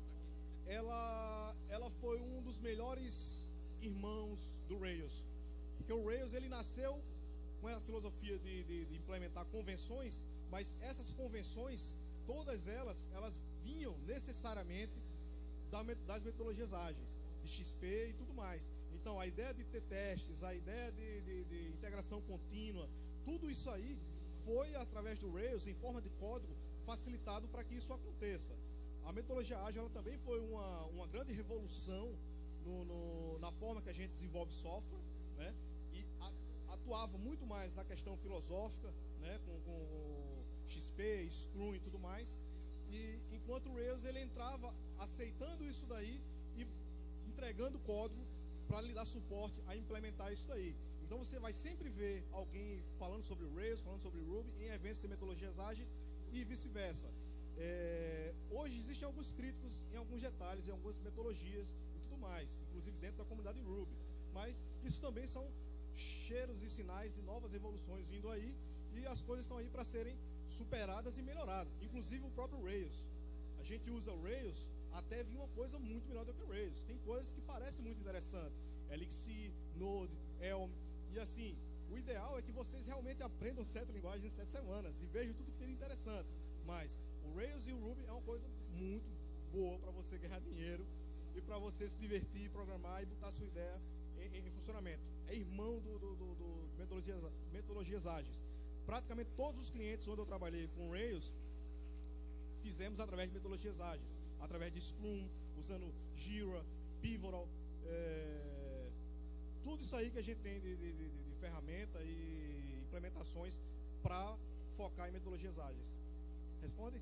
S2: ela, ela foi um dos melhores irmãos do Rails. Porque o Rails, ele nasceu com a filosofia de, de, de implementar convenções, mas essas convenções, todas elas, elas vinham necessariamente da, das metodologias ágeis, de X P e tudo mais. Então, a ideia de ter testes, a ideia de, de, de integração contínua, tudo isso aí foi, através do Rails, em forma de código, facilitado para que isso aconteça. A metodologia ágil ela também foi uma, uma grande revolução no, no, na forma que a gente desenvolve software, né? E a, atuava muito mais na questão filosófica, né? com, com X P, Scrum e tudo mais. E enquanto o Rails ele entrava aceitando isso daí e entregando código para lhe dar suporte a implementar isso daí. Então você vai sempre ver alguém falando sobre o Rails, falando sobre o Ruby em eventos de metodologias ágeis e vice-versa. É, hoje existem alguns críticos em alguns detalhes, em algumas metodologias e tudo mais, inclusive dentro da comunidade Ruby. Mas isso também são cheiros e sinais de novas revoluções vindo aí, e as coisas estão aí para serem superadas e melhoradas, inclusive o próprio Rails. A gente usa o Rails até vir uma coisa muito melhor do que o Rails. Tem coisas que parecem muito interessantes, Elixir, Node, Elm, e assim, o ideal é que vocês realmente aprendam sete linguagens em sete semanas e vejam tudo que tem de interessante. Mas o Rails e o Ruby é uma coisa muito boa para você ganhar dinheiro e para você se divertir, programar e botar sua ideia em, em, em funcionamento. É irmão do, do, do, do metodologias, metodologias ágeis. Praticamente todos os clientes onde eu trabalhei com Rails fizemos através de metodologias ágeis, através de Scrum, usando Jira, Pivotal, é, tudo isso aí que a gente tem de, de, de, de ferramenta e implementações para focar em metodologias ágeis. Responde?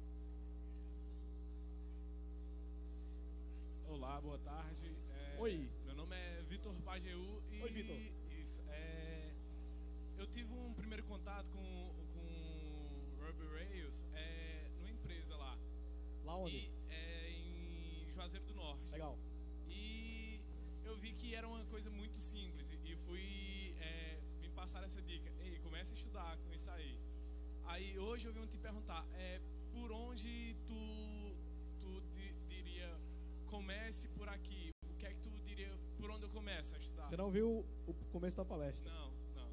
S5: Olá, boa tarde. É,
S2: Oi.
S5: Meu nome é Vitor Pajeú e
S2: Oi, Vitor.
S5: Isso. É, eu tive um primeiro contato com com Ruby Rails é, numa empresa lá.
S2: Lá onde?
S5: E, é, forte.
S2: Legal.
S5: E eu vi que era uma coisa muito simples e fui é, me passar essa dica. Ei, comece a estudar com isso aí. Aí hoje eu venho te perguntar, é, por onde tu, tu di, diria, comece por aqui? O que é que tu diria, por onde eu começo a estudar?
S2: Você não viu o começo da palestra?
S5: Não, não.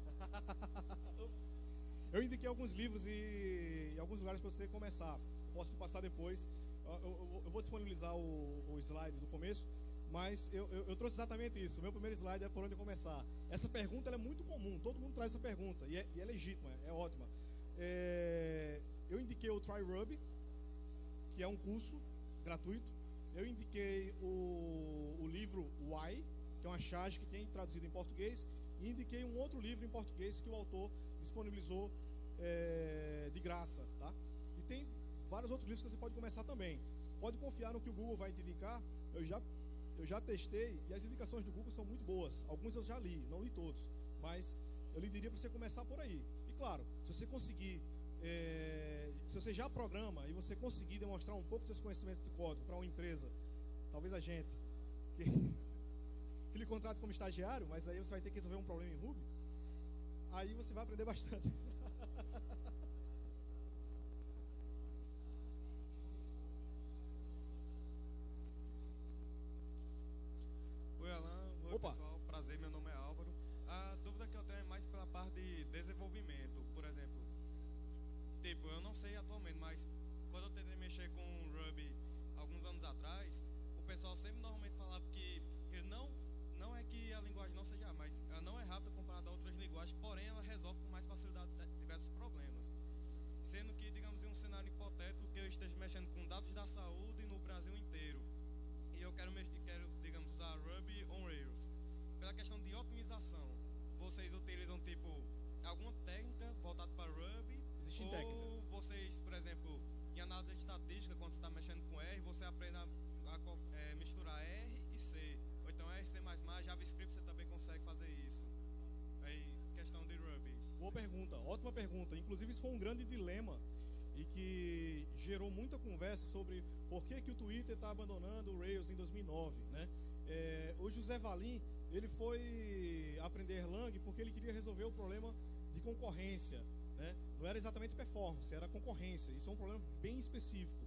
S2: Eu indiquei alguns livros e, e alguns lugares para você começar. Posso te passar depois. Eu, eu, eu vou disponibilizar o, o slide do começo, mas eu, eu, eu trouxe exatamente isso. O meu primeiro slide é por onde começar. Essa pergunta ela é muito comum, todo mundo traz essa pergunta e é, e é legítima, é, é ótima. É, eu indiquei o Try Ruby, que é um curso gratuito. Eu indiquei o, o livro Why, que é uma charge que tem traduzido em português, e indiquei um outro livro em português que o autor disponibilizou é, de graça, tá? E tem vários outros livros que você pode começar também. Pode confiar no que o Google vai te indicar. Eu já, eu já testei e as indicações do Google são muito boas. Alguns eu já li, não li todos, mas eu lhe diria para você começar por aí. E claro, se você conseguir, é, se você já programa e você conseguir demonstrar um pouco dos seus conhecimentos de código para uma empresa, talvez a gente, que, que lhe contrate como estagiário, mas aí você vai ter que resolver um problema em Ruby, aí você vai aprender bastante.
S6: Oi, Alan. Oi,
S2: Opa.
S6: pessoal. Prazer, meu nome é Álvaro. A dúvida que eu tenho é mais pela parte de desenvolvimento. Por exemplo, tipo, eu não sei atualmente, mas quando eu tentei mexer com Ruby alguns anos atrás, o pessoal sempre normalmente falava que ele não, não é que a linguagem não seja, mas ela não é rápida comparada a outras linguagens, porém ela resolve com mais facilidade diversos problemas. Sendo que, digamos, em um cenário hipotético que eu esteja mexendo com dados da saúde no Brasil inteiro, e eu quero, quero digamos, usar Ruby on Rails. Pela questão de otimização, vocês utilizam, tipo, alguma técnica voltada para Ruby?
S2: Existem
S6: ou
S2: técnicas.
S6: vocês, por exemplo, em análise estatística, quando você está mexendo com R, você aprende a, a é, misturar R e C. Ou então R, C++, JavaScript, você também consegue fazer isso. Aí, questão de Ruby.
S2: Boa pergunta, ótima pergunta. Inclusive isso foi um grande dilema e que gerou muita conversa sobre por que, que o Twitter está abandonando o Rails em dois mil e nove, né? É, o José Valim, ele foi aprender Erlang porque ele queria resolver o problema de concorrência, né? Não era exatamente performance, era concorrência. Isso é um problema bem específico.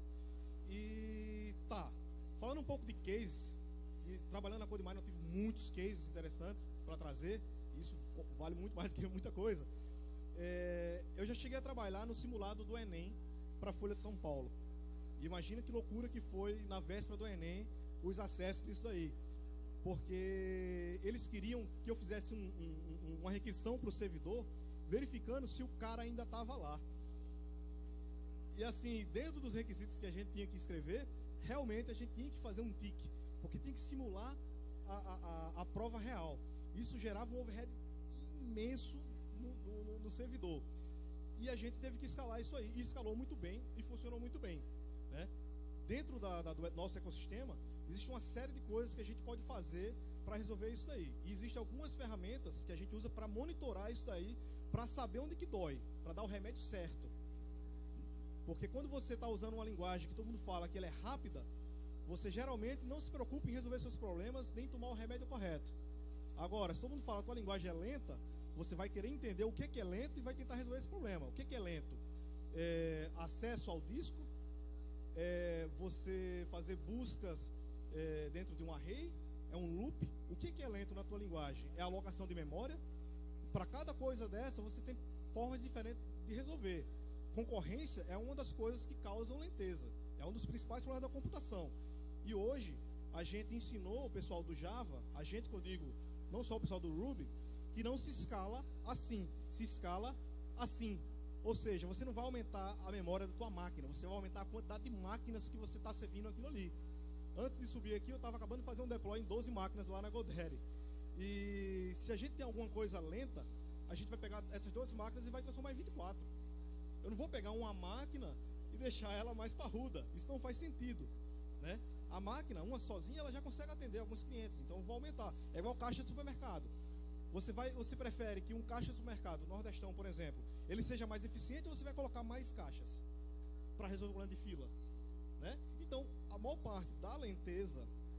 S2: E tá, falando um pouco de cases, e trabalhando na CodeMiner eu tive muitos cases interessantes para trazer. Isso vale muito mais do que muita coisa. É, eu já cheguei a trabalhar no simulado do Enem para a Folha de São Paulo. E imagina que loucura que foi na véspera do Enem os acessos disso aí. Porque eles queriam que eu fizesse um, um, uma requisição para o servidor, verificando se o cara ainda estava lá. E assim, dentro dos requisitos que a gente tinha que escrever, realmente a gente tinha que fazer um tique, porque tinha que simular a, a, a prova real. Isso gerava um overhead imenso no, no, no servidor. E a gente teve que escalar isso aí. E escalou muito bem e funcionou muito bem, né? Dentro da, da, do nosso ecossistema, existe uma série de coisas que a gente pode fazer para resolver isso daí. E existem algumas ferramentas que a gente usa para monitorar isso daí, para saber onde que dói, para dar o remédio certo. Porque quando você está usando uma linguagem que todo mundo fala que ela é rápida, você geralmente não se preocupa em resolver seus problemas, nem tomar o remédio correto. Agora, se todo mundo fala que a tua linguagem é lenta, você vai querer entender o que, que é lento e vai tentar resolver esse problema. O que, que é lento? É, acesso ao disco, é, você fazer buscas é, dentro de um array, é um loop. O que, que é lento na tua linguagem? É a alocação de memória. Para cada coisa dessa, você tem formas diferentes de resolver. Concorrência é uma das coisas que causam lenteza. É um dos principais problemas da computação. E hoje, a gente ensinou o pessoal do Java, a gente que eu digo, não só o pessoal do Ruby, que não se escala assim, se escala assim. Ou seja, você não vai aumentar a memória da tua máquina, você vai aumentar a quantidade de máquinas que você está servindo aquilo ali. Antes de subir aqui, eu estava acabando de fazer um deploy em doze máquinas lá na GoDaddy. E se a gente tem alguma coisa lenta, a gente vai pegar essas doze máquinas e vai transformar em vinte e quatro. Eu não vou pegar uma máquina e deixar ela mais parruda. Isso não faz sentido, né? A máquina, uma sozinha, ela já consegue atender alguns clientes. Então, eu vou aumentar. É igual caixa de supermercado. Você, vai, você prefere que um caixa de supermercado, Nordestão, por exemplo, ele seja mais eficiente ou você vai colocar mais caixas para resolver o problema de fila, né? Então, a maior parte da lenteza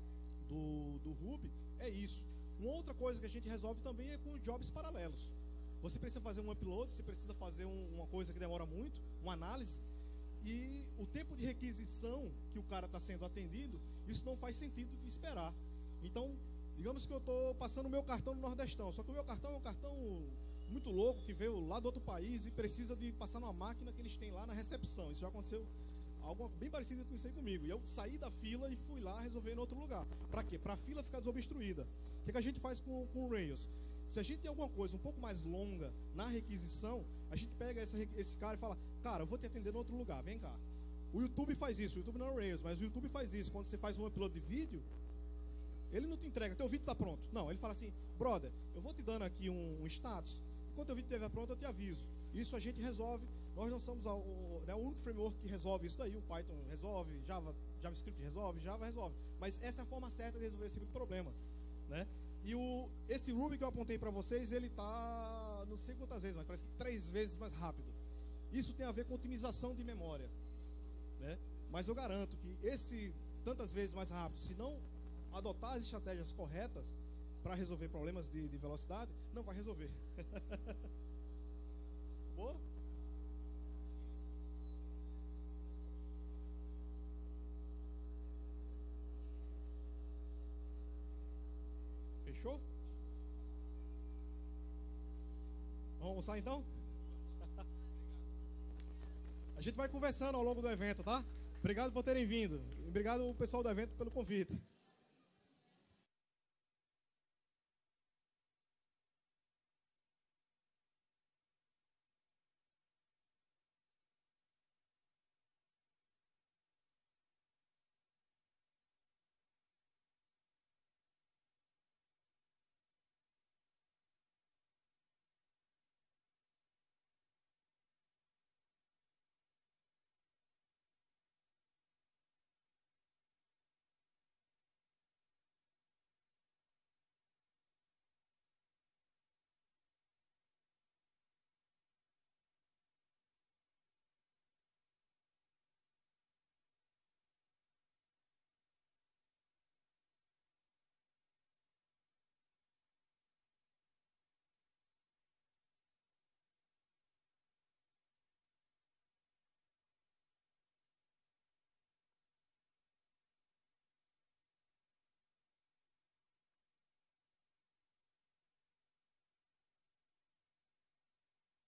S2: do, do Ruby é isso. Uma outra coisa que a gente resolve também é com jobs paralelos. Você precisa fazer um upload, você precisa fazer um, uma coisa que demora muito, uma análise, e o tempo de requisição que o cara está sendo atendido, isso não faz sentido de esperar. Então, digamos que eu estou passando o meu cartão no Nordestão, só que o meu cartão é um cartão muito louco, que veio lá do outro país e precisa de passar numa máquina que eles têm lá na recepção. Isso já aconteceu, algo bem parecido com isso aí comigo. E eu saí da fila e fui lá resolver em outro lugar. Para quê? Para a fila ficar desobstruída. O que, que a gente faz com, com o Rails? Se a gente tem alguma coisa um pouco mais longa na requisição, a gente pega essa, esse cara e fala, cara, eu vou te atender em outro lugar, vem cá. O YouTube faz isso, o YouTube não é o Rails, mas o YouTube faz isso. Quando você faz um upload de vídeo, ele não te entrega, teu vídeo está pronto. Não, ele fala assim, brother, eu vou te dando aqui um, um status, quando o vídeo estiver pronto eu te aviso. Isso a gente resolve. Nós não somos a, o, né, o único framework que resolve isso daí. O Python resolve, Java, JavaScript resolve, Java resolve. Mas essa é a forma certa de resolver esse tipo de problema, né? E o, esse Ruby que eu apontei para vocês, ele está, não sei quantas vezes, mas parece que três vezes mais rápido. Isso tem a ver com otimização de memória, né? Mas eu garanto que esse tantas vezes mais rápido, se não adotar as estratégias corretas para resolver problemas de, de velocidade, não vai resolver. Boa? Fechou? Vamos almoçar então? A gente vai conversando ao longo do evento, tá? Obrigado por terem vindo. Obrigado ao pessoal do evento pelo convite.